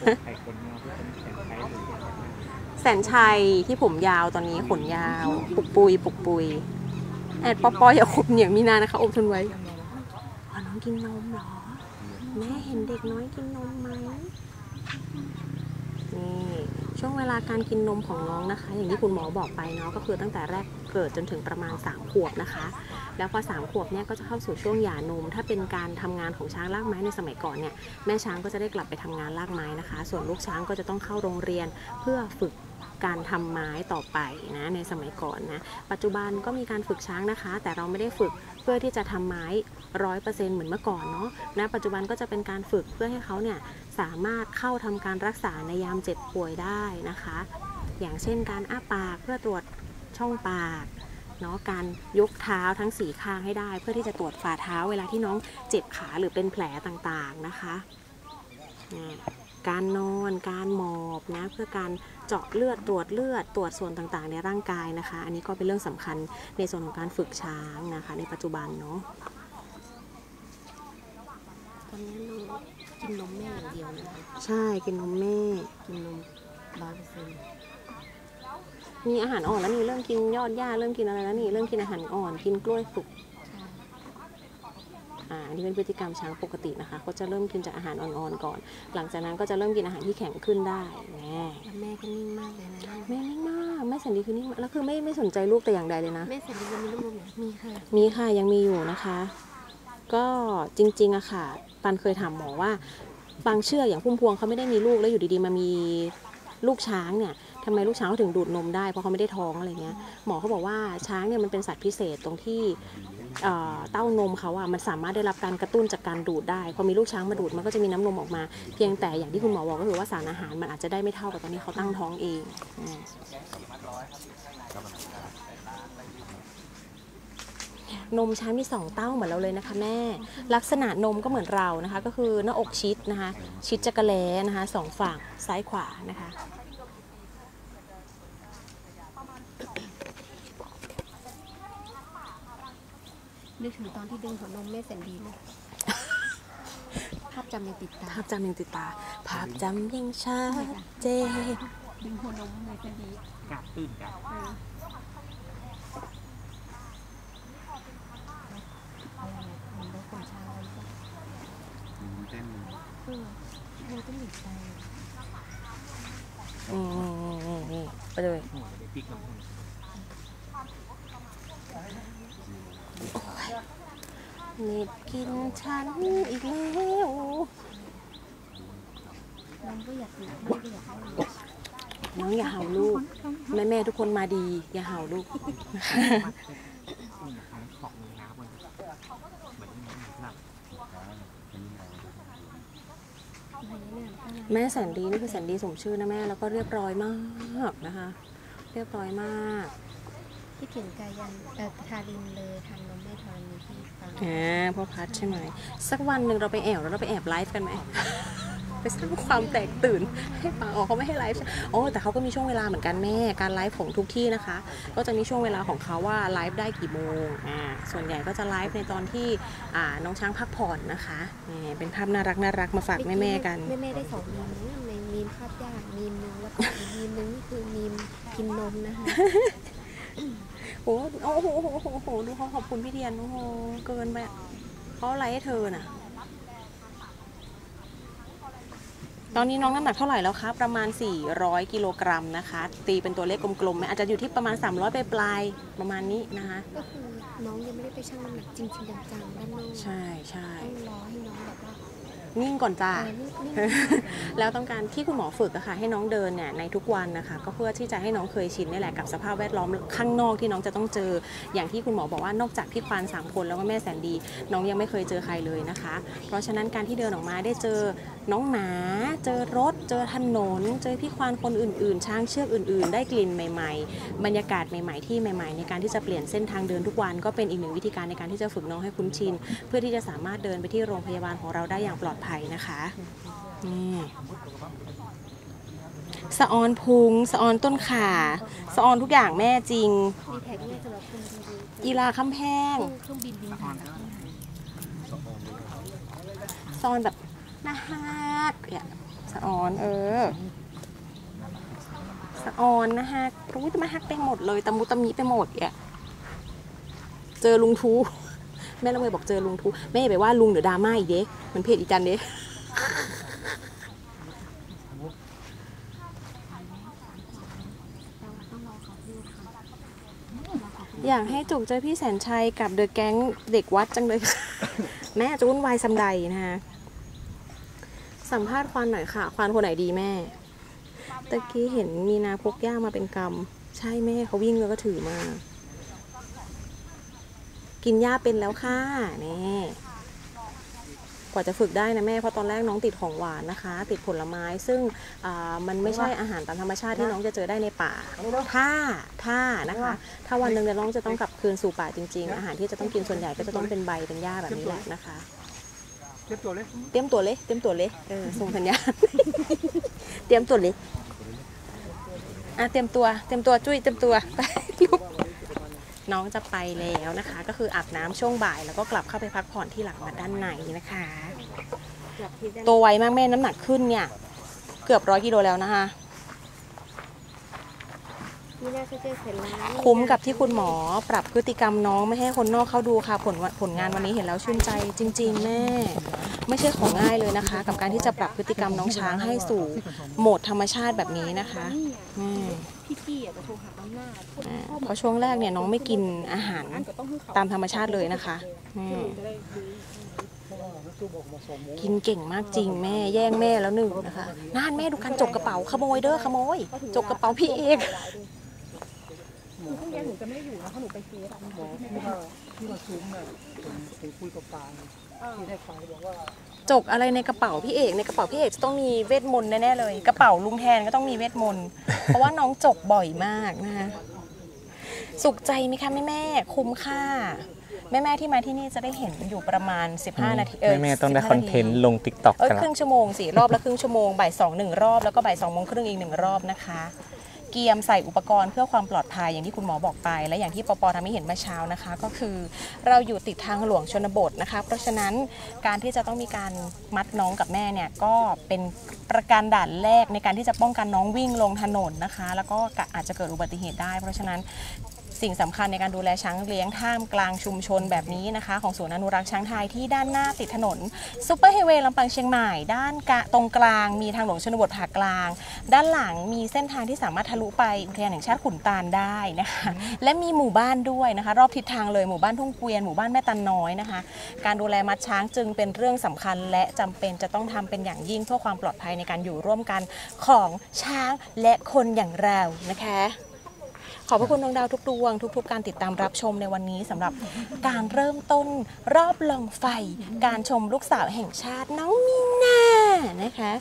แสนชัยที่ผมยาวตอนนี้ขนยาวปุกปุยปุกปุยแอดปอปออย่าขบเหนียงมีนานะคะอมทนไว้อ๋อน้องกินนมเหรอแม่เห็นเด็กน้อยกินนมไหมนี่ช่วงเวลาการกินนมของน้องนะคะอย่างที่คุณหมอบอกไปเนาะก็คือตั้งแต่แรกเกิดจนถึงประมาณสามขวบนะคะแล้วพอสามขวบเนี่ยก็จะเข้าสู่ช่วงหย่านมถ้าเป็นการทำงานของช้างลากไม้ในสมัยก่อนเนี่ยแม่ช้างก็จะได้กลับไปทำงานลากไม้นะคะส่วนลูกช้างก็จะต้องเข้าโรงเรียนเพื่อฝึกการทำไม้ต่อไปนะในสมัยก่อนนะปัจจุบันก็มีการฝึกช้างนะคะแต่เราไม่ได้ฝึกเพื่อที่จะทำไม้ร้อยเปอร์เซ็นต์เหมือนเมื่อก่อนเนาะนะปัจจุบันก็จะเป็นการฝึกเพื่อให้เขาเนี่ยสามารถเข้าทำการรักษาในยามเจ็บป่วยได้นะคะอย่างเช่นการอ้าปากเพื่อตรวจช่องปากเนาะการยกเท้าทั้งสี่ข้างให้ได้เพื่อที่จะตรวจฝ่าเท้าเวลาที่น้องเจ็บขาหรือเป็นแผลต่างๆนะคะการนอนการหมอบนะเพื่อการเจาะเลือดตรวจเลือดตรวจส่วนต่างๆในร่างกายนะคะอันนี้ก็เป็นเรื่องสำคัญในส่วนของการฝึกช้างนะคะในปัจจุบันเนาะตอนนี้น้องกินนมแม่อย่างเดียวนะคะใช่กินนมแม่กินนมร้อยเปอร์เซ็นต์มีอาหารอ่อนแล้วนี่เริ่มกินยอดหญ้าเริ่มกินอะไรแล้วนี่เริ่มกินอาหารอ่อนกินกล้วยสุกอ่าอันนี้เป็นพฤติกรรมช้างปกตินะคะเขาจะเริ่มกินจากอาหารอ่อนๆก่อนหลังจากนั้นก็จะเริ่มกินอาหารที่แข็งขึ้นได้แม่แม่ก็นิ่งมากเลยนะแม่นิ่งมากแม่แสนดีคือนิ่งมากแล้วคือไม่ไม่สนใจลูกแต่อย่างใดเลยนะแม่แสนดียังมีลูกๆมีค่ะมีค่ะยังมีอยู่นะคะก็จริงๆอะค่ะปันเคยถามหมอว่าบางเชือกอย่างพุ่มพวงเขาไม่ได้มีลูกแล้วอยู่ดีๆมามีลูกช้างเนี่ยทำไมลูกช้างเขาถึงดูดนมได้เพราะเขาไม่ได้ท้องอะไรเงี้ยหมอเขาบอกว่าช้างเนี่ยมันเป็นสัตว์พิเศษตรงที่เอ่อเต้านมเขาอะมันสามารถได้รับการกระตุ้นจากการดูดได้พอมีลูกช้างมาดูดมันก็จะมีน้ำนมออกมา เพียงแต่อย่างที่คุณหมอบอกก็คือว่าสารอาหารมันอาจจะได้ไม่เท่ากับตอนนี้เขาตั้งท้องเองอืมนมช้างมีสองเต้าเหมือนเราเลยนะคะแม่ลักษณะนมก็เหมือนเรานะคะก็คือหน้าอกชิดนะคะชิดจักระแล้นะคะสองฝั่งซ้ายขวานะคะนึกถึงตอนที่ดึงหัวนมแม่แสนดีเลยภาพจำยังติดตาภาพจำยังติดตาภาพจำยังชัดเจนดึงหัวนมแม่แสนดีกาดตื่นกันเออมันได้คนชายก็เต้นเออมันก็หนีไปอืมนี่ไปเลยหัวเด็กปีกน้ำนิดกินฉันอีกแล้วน้องก็อยากหนีไม่ก็อยากให้น้องอย่าเห่าลูกแม่แม่ๆทุกคนมาดีอย่าเห่าลูกของน้ำมันเหมือนหนักแม่แสนดีนี่คือแสนดีสมชื่อนะแม่แล้วก็เรียบร้อยมากนะคะ เรียบร้อยมากคิดถึงกายันเอ่อทารินเลยทานนมแม่ธรณีที่ฟังอ่าพ่อพัดใช่ไหมสักวันหนึ่งเราไปแอบแล้วเราไปแอบไลฟ์กันไหม ไปสร้างความแตกตื่นให้ฟังอ๋อเขาไม่ให้ไลฟ์ใช่โอ้แต่เขาก็มีช่วงเวลาเหมือนกันแม่การไลฟ์ของทุกที่นะคะ ก็จะมีช่วงเวลาของเขาว่าไลฟ์ได้กี่โมงอ่าส่วนใหญ่ก็จะไลฟ์ในตอนที่อ่าน้องช้างพักผ่อนนะคะนี่เป็นภาพน่ารักน่ารักมาฝากแม่ๆกันแม่แม่ได้สองมีมนะในมีมภาพยากมีมนึงแล้วก็อีกมีมนึงนี่คือมีมกินนมนะคะโอ้โอ้โหโอ้โหโอ้โหโอ้โหดูเขาขอบคุณพี่เดียนโอ้โหเกินไปอะเขาอะไรให้เธอน่ะ ตอนนี้น้องน้ำหนักเท่าไหร่แล้วคะประมาณสี่ร้อยกิโลกรัมนะคะตีเป็นตัวเลขกลมๆไหมอาจจะอยู่ที่ประมาณสามร้อยปลายๆประมาณนี้นะคะก็คือน้องยังไม่ได้ไปชั่งน้ำหนักจริงๆจังๆด้านนอกใช่ใช่ต้องรอให้น้องแบบว่านิ่งก่อนจ้าเออนี่นี่แล้วต้องการที่คุณหมอฝึกอะค่ะให้น้องเดินเนี่ยในทุกวันนะคะก็เพื่อที่จะให้น้องเคยชินนี่แหละกับสภาพแวดล้อมข้างนอกที่น้องจะต้องเจออย่างที่คุณหมอบอกว่านอกจากพี่ควานสามคนแล้วก็แม่แสนดี น้องยังไม่เคยเจอใครเลยนะคะ เพราะฉะนั้นการที่เดินออกมาได้เจอน้องหมาเจอรถ เจอถนน เจอพี่ควานคนอื่นๆ ช้างเชือกอื่นๆ ได้กลิ่นใหม่ๆ บรรยากาศใหม่ๆที่ใหม่ๆ ในการที่จะเปลี่ยนเส้นทางเดินทุกวันก็เป็นอีกหนึ่งวิธีการในการที่จะฝึกน้องให้คุ้นชิน เพื่อที่จะสามารถเดินไปที่โรงพยาบาลของเราได้อย่างปลอดภัยนะคะนี่สะออนพุงสะออนต้นขาสะออนทุกอย่างแม่จริงมีแท็กเนี่ยสำหรับคนดูอีลาคำแพงเครื่องบินบินผ่านแล้วสะออนแบบน่าฮักเนี่ยสะออนเออสะออนนะฮักรู้จะมาฮักไปหมดเลยตะมุตะมิไปหมดเนี่ยเจอลุงทูแม่ละเมยบอกเจอลุงทูแม่อย่าไปว่าลุงเดี๋ยวดราม่าอีกเด้มันเพจอีจันเด้อยากให้จุกเจอพี่แสนชัยกับเดอะแก๊งเด็กวัดจังเลย แม่จะวุ่นวายซำใดนะคะสัมภาษณ์ควานหน่อยค่ะควานคนไหนดีแม่ตะกี้เห็นมีนาพกย่ามาเป็นกำใช่แม่เขาวิ่งแล้วก็ถือมา กินหญ้าเป็นแล้วค่ะนี่กว่าจะฝึกได้นะแม่เพราะตอนแรกน้องติดของหวานนะคะ ติดผลไม้ซึ่งมันไม่ใช่อาหารตามธรรมชาติที่น้องจะเจอได้ในป่าถ้าถ้านะคะถ้าวันหนึ่งเนี่ยน้องจะต้องกลับคืนสู่ป่าจริงๆอาหารที่จะต้องกินส่วนใหญ่ก็จะต้องเป็นใบเป็นหญ้าแบบนี้แหละนะคะเตรียมตัวเลยเตรียมตัวเลยเตรียมตัวเลยเออส่งสัญญาณ เตรียมตัวเลยอ่ะเตรียมตัวเตรียมตัวจุ้ยเตรียมตัวไปลุกน้องจะไปแล้วนะคะก็คืออาบน้ำช่วงบ่ายแล้วก็กลับเข้าไปพักผ่อนที่หลังมาด้านในนะคะตัวไวมากแม่น้ำหนักขึ้นเนี่ยเกือบร้อยกิโลแล้วนะคะนี่น่าจะเจอเสร็จแล้วคุ้มกับที่คุณหมอปรับพฤติกรรมน้องไม่ให้คนนอกเข้าดูค่ะผลผลงานวันนี้เห็นแล้วชื่นใจจริงๆแม่ไม่ใช่ของง่ายเลยนะคะ กับการที่จะปรับพฤติกรรมน้องช้างให้สู่โหมดธรรมชาติแบบนี้นะคะอืมพี่กี้อ่ะจะโทรหาน้ำหน้าอ่าเพราะช่วงแรกเนี่ยน้องไม่กินอาหารตามธรรมชาติเลยนะคะอืมกินเก่งมากจริงแม่แย่งแม่แล้วหนึ่งนะคะน่านแม่ดูการจกกระเป๋าขโมยเด้อขโมยจกกระเป๋าพี่เอกพรุ่งนี้หนูจะไม่อยู่นะเพราะหนูไปเฟสอะที่เราซุ้มเนี่ยผมผมคุยกับปางที่ได้ฟังบอกว่าจกอะไรในกระเป๋าพี่เอกในกระเป๋าพี่เอกจะต้องมีเวทมนต์แน่ๆเลยกระเป๋าลุงแทนก็ต้องมีเวทมนต์เพราะว่าน้องจกบ่อยมากนะคะสุขใจไหมคะแม่แม่คุ้มค่าแม่แม่ที่มาที่นี่จะได้เห็นอยู่ประมาณสิบห้านาทีเออแม่ๆต้องได้คอนเทนต์ลง ติ๊กต็อกเอ้ยกันครึ่ละงชั่วโมงสี่รอบแล้วครึ่งชั่วโมงบ่ายสองหนึ่งรอบแล้วก็บ่ายสองโมงครึ่งอีกหนึ่งรอบนะคะเกียมใส่อุปกรณ์เพื่อความปลอดภัยอย่างที่คุณหมอบอกไปและอย่างที่ปปทำให้เห็นเมื่อเช้านะคะก็คือเราอยู่ติดทางหลวงชนบทนะคะเพราะฉะนั้นการที่จะต้องมีการมัดน้องกับแม่เนี่ยก็เป็นประการด่านแรกในการที่จะป้องกันน้องวิ่งลงถนนนะคะแล้วก็อาจจะเกิดอุบัติเหตุได้เพราะฉะนั้นสิ่งสำคัญในการดูแลช้างเลี้ยงท่ามกลางชุมชนแบบนี้นะคะของศูนย์อนุรักษ์ช้างไทยที่ด้านหน้าติดถนนซูเปอร์ไฮเวย์ลำปางเชียงใหม่ด้านตรงกลางมีทางหลวงชนบทผ่ากลางด้านหลังมีเส้นทางที่สามารถทะลุไปอุทยานแห่งชาติขุนตาลได้นะคะและมีหมู่บ้านด้วยนะคะรอบทิศทางเลยหมู่บ้านทุ่งเกวียนหมู่บ้านแม่ตันน้อยนะคะการดูแลมัดช้างจึงเป็นเรื่องสำคัญและจำเป็นจะต้องทำเป็นอย่างยิ่งเพื่อความปลอดภัยในการอยู่ร่วมกันของช้างและคนอย่างเรานะคะขอบพระคุณดวงดาวทุกดวงทุกๆการติดตามรับชมในวันนี้สำหรับการเริ่มต้นรอบลองไฟการชมลูกสาวแห่งชาติน้องมีนานะคะ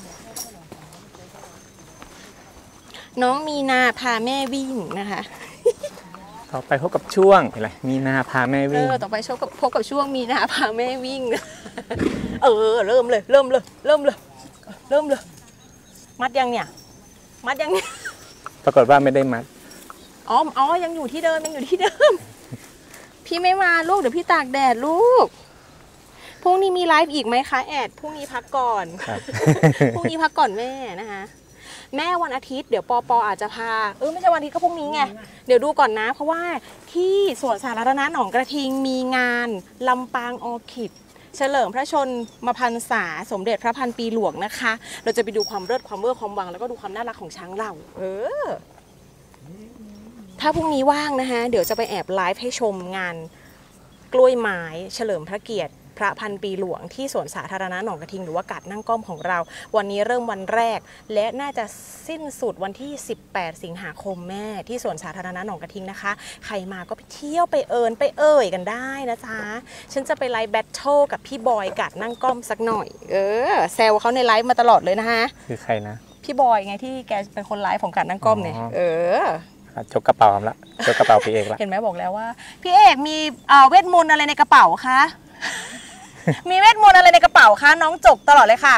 น้องมีนาพาแม่วิ่งนะคะต่อไปพบกับช่วงอะไรมีนาพาแม่เอวิ่งอต่อไปชมกับพบกับช่วงมีนาพาแม่วิ่ง เออเริ่มเลยเริ่มเลยเริ่มเลยเริ่มเลยมัดยังเนี่ยมัดยังเนี่ยปรากฏว่าไม่ได้มัดอ๋ออ๋อยังอยู่ที่เดิมยังอยู่ที่เดิม พี่ไม่มาลูกเดี๋ยวพี่ตากแดดลูกพรุ่งนี้มีไลฟ์อีกไหมคะแอดพรุ่งนี้พักก่อนครับพรุ่งนี้พักก่อนแม่นะคะแม่วันอาทิตย์เดี๋ยวปอปออาจจะพาเออไม่ใช่วันอาทิตย์ก็พรุ่งนี้ไงเดี๋ยวดูก่อนนะเพราะว่าที่สวนสาธารณะหนองกระทิงมีงานลำปางออร์คิดเฉลิมพระชนมพรรษาสมเด็จพระพันปีหลวงนะคะเราจะไปดูความเลิศความเวอร์ความวังแล้วก็ดูความน่ารักของช้างเราเออถ้าพรุ่งนี้ว่างนะคะเดี๋ยวจะไปแอบไลฟ์ให้ชมงานกล้วยไม้เฉลิมพระเกียรติพระพันปีหลวงที่สวนสาธารณะหนองกระทิงหรือว่ากาดนั่งก้อมของเราวันนี้เริ่มวันแรกและน่าจะสิ้นสุดวันที่สิบแปดสิงหาคมแม่ที่สวนสาธารณะหนองกระทิงนะคะใครมาก็ไปเที่ยวไปเอิญไปเอ่ยกันได้นะจ๊ะฉันจะไปไลฟ์แบทเทิลกับพี่บอยกาดนั่งก้อมสักหน่อยเออแซวเขาในไลฟ์มาตลอดเลยนะคะคือใครนะพี่บอยไงที่แกเป็นคนไลฟ์ของกาดนั่งก้อมเนี่ยเออจกกระเป๋าละจกกระเป๋าพี่เอกละเห็นไหมบอกแล้วว่าพี่เอกมีเวทมนต์อะไรในกระเป๋าคะมีเวทมนต์อะไรในกระเป๋าคะน้องจกตลอดเลยค่ะ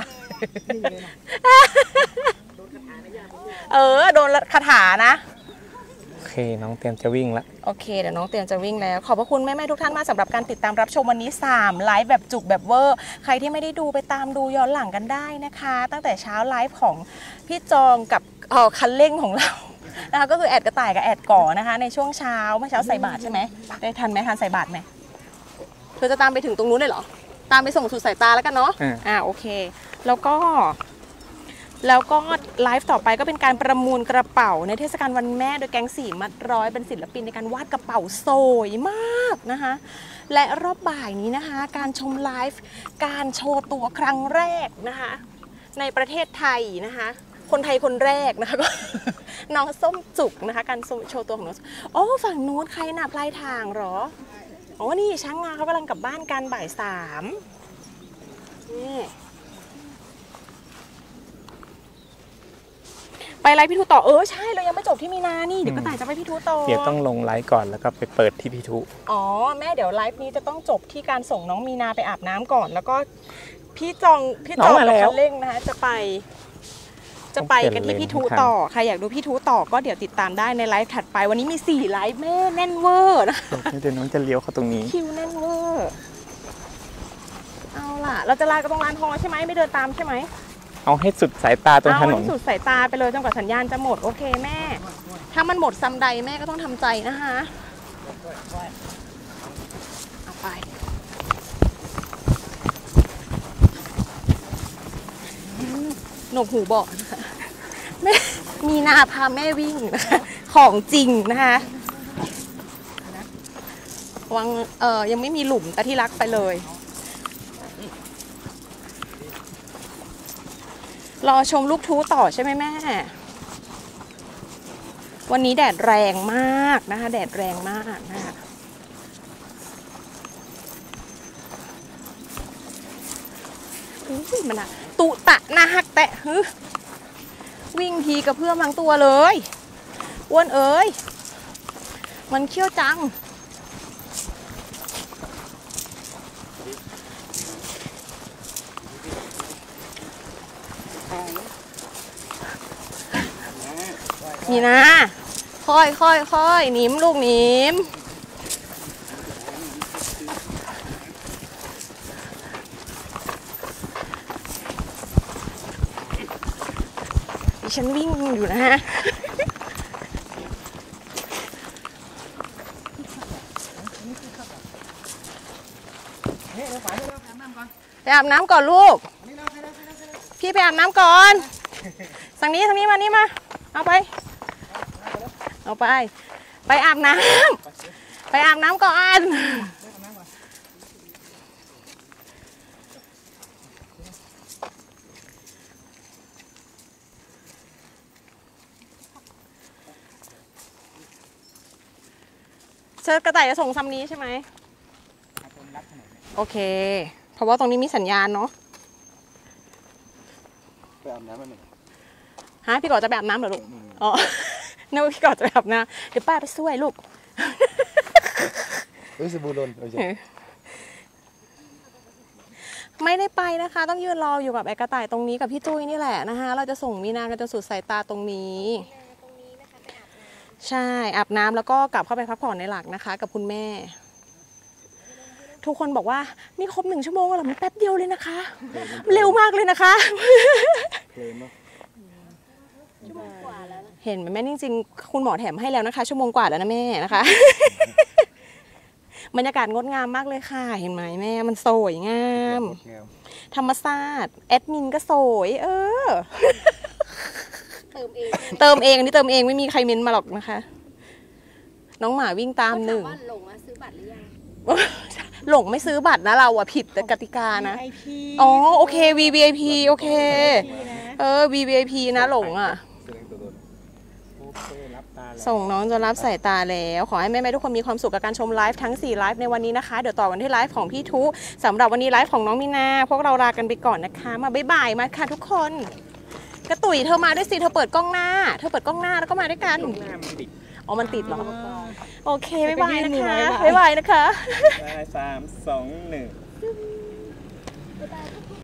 เออโดนคาถานะโอเคน้องเตรียมจะวิ่งละโอเคเดี๋ยวน้องเตรียมจะวิ่งแล้วขอบพระคุณแม่ๆทุกท่านมากสำหรับการติดตามรับชมวันนี้สามไลฟ์แบบจุกแบบเวอร์ใครที่ไม่ได้ดูไปตามดูย้อนหลังกันได้นะคะตั้งแต่เช้าไลฟ์ของพี่จองกับคันเร่งของเรานะคะก็คือแอดกระต่ายกับแอดก่อนะคะในช่วงเช้าเมื่อเช้าใส่บาตรใช่ไหมได้ทันไหมทันใส่บาตรไหมเธอจะตามไปถึงตรงนู้นเลยเหรอตามไปส่งสุดสายตาแล้วกันเนาะอ่าโอเคแล้วก็แล้วก็ไลฟ์ต่อไปก็เป็นการประมูลกระเป๋าในเทศกาลวันแม่โดยแก๊งสี่มัดร้อยเป็นศิลปินในการวาดกระเป๋าสวยมากนะคะและรอบบ่ายนี้นะคะการชมไลฟ์การโชว์ตัวครั้งแรกนะคะในประเทศไทยนะคะคนไทยคนแรกนะคะก็น้องส้มจุกนะคะการโชว์ตัวของน้องโอ้ฝั่งนู้นใครน่ะปลายทางหรออ๋อนี่ช้างงาเขากำลังกลับบ้านกันบ่ายสามนี่ไปไลฟ์พี่ทูต่อเออใช่เรายังไม่จบที่มีนานี่เดี๋ยวก็ต่ายจะไปพี่ทูต่อเดี๋ยวต้องลงไลฟ์ก่อนแล้วก็ไปเปิดที่พี่ทูอ๋อแม่เดี๋ยวไลฟ์นี้จะต้องจบที่การส่งน้องมีนาไปอาบน้ำก่อนแล้วก็พี่จองพี่จองกับคันเร่งนะคะจะไปจะไปกันที่พี่ทูต่อใครอยากดูพี่ทูต่อก็เดี๋ยวติดตามได้ในไลฟ์ถัดไปวันนี้มีสี่ไลฟ์แม่แน่นเวอร์นะเดี๋ยวน้องจะเลี้ยวเข้าตรงนี้คิวแน่นเวอร์เอาล่ะเราจะลากันตรงร้านทองใช่ไหมไม่เดินตามใช่ไหมเอาให้สุดสายตาตรงถนนเอาให้สุดสายตาไปเลยจนกว่าสัญญาณจะหมดโอเคแม่ถ้ามันหมดซ้ำใดแม่ก็ต้องทำใจนะคะเอาไปหนกหูบอกแม่มีนาพาแม่วิ่งนะคะของจริงนะคะวังเอ่อยังไม่มีหลุมแต่ที่รักไปเลยรอชมลูกทูต่อใช่ไหมแม่วันนี้แดดแรงมากนะคะแดดแรงมากนะคะอุ้ยมันอะตุตะหน้าหักแตะฮึวิ่งทีกระเพื่อมทั้งตัวเลยอ้วนเอ้ยมันเขี้ยวจังนี่นะค่อยค่อยค่อยหนิมลูกหนิมดิฉันวิ่งอยู่นะฮะไปอาบน้ำก่อนลูกพี่ไปอาบน้ำก่อนทางนี้ทางนี้มานี่มาเอาไปเอาไปไปอาบน้ำไปอาบน้ำก่อนเชิญกระต่ายจะส่งซ้ำนี้ใช่ไหมโอเคเพราะว่าตรงนี้มีสัญญาณเนาะไปอาบน้ำมันหน่อยฮะพี่กอดจะไปอาบน้ำเหรอลูกอ๋อนึกว่าพี่กอดจะไปอาบน้ำเดี๋ยวป้าไปช่วยลูกเฮ้ยสบู่ลนโอเคไม่ได้ไปนะคะ ต้องยืนรออยู่กับไอ้กระต่ายตรงนี้กับพี่จุ้ยนี่แหละนะคะเราจะส่งมีนากันจนสุดสายตาตรงนี้ใช่อาบน้ำแล้วก็กลับเข้าไปพักผ่อนในหลักนะคะ กับคุณแม่ ทุกคนบอกว่านี่ครบหนึ่งชั่วโมงแล้วเหรอมันแป๊บเดียวเลยนะคะเร็วมากเลยนะคะ เห็นไหมแม่จริงๆคุณหมอแถมให้แล้วนะคะชั่วโมงกว่าแล้วนะแม่นะคะ บรรยากาศงดงามมากเลยค่ะเห็นไหมแม่มันสวยงามธรรมชาติแอดมินก็สวยเออเติมเองเติมเองอันนี้เติมเองไม่มีใครเม้นมาหรอกนะคะน้องหมาวิ่งตามหนึ่งหลงซื้อบัตรหรือยังหลงไม่ซื้อบัตรนะเราอะผิดแต่กติกานะอ๋อโอเค วี วี ไอ พี โอเคเออ วี วี ไอ พี นะหลงอะส่งน้องจนรับสายตาแล้วขอให้แม่ๆทุกคนมีความสุขกับการชมไลฟ์ทั้งสี่ไลฟ์ในวันนี้นะคะเดี๋ยวต่อกันที่ไลฟ์ของพี่ทุสำหรับวันนี้ไลฟ์ของน้องมีนาพวกเราลากันไปก่อนนะคะมาบ๊ายบายมาค่ะทุกคนกระตุ๋ยเธอมาด้วยสิเธอเปิดกล้องหน้าเธอเปิดกล้องหน้าแล้วก็มาด้วยกันอ๋อมันติดเหรอโอเคบ๊ายบายนะคะบ๊ายบายนะคะสามสองหนึ่งบ๊ายบาย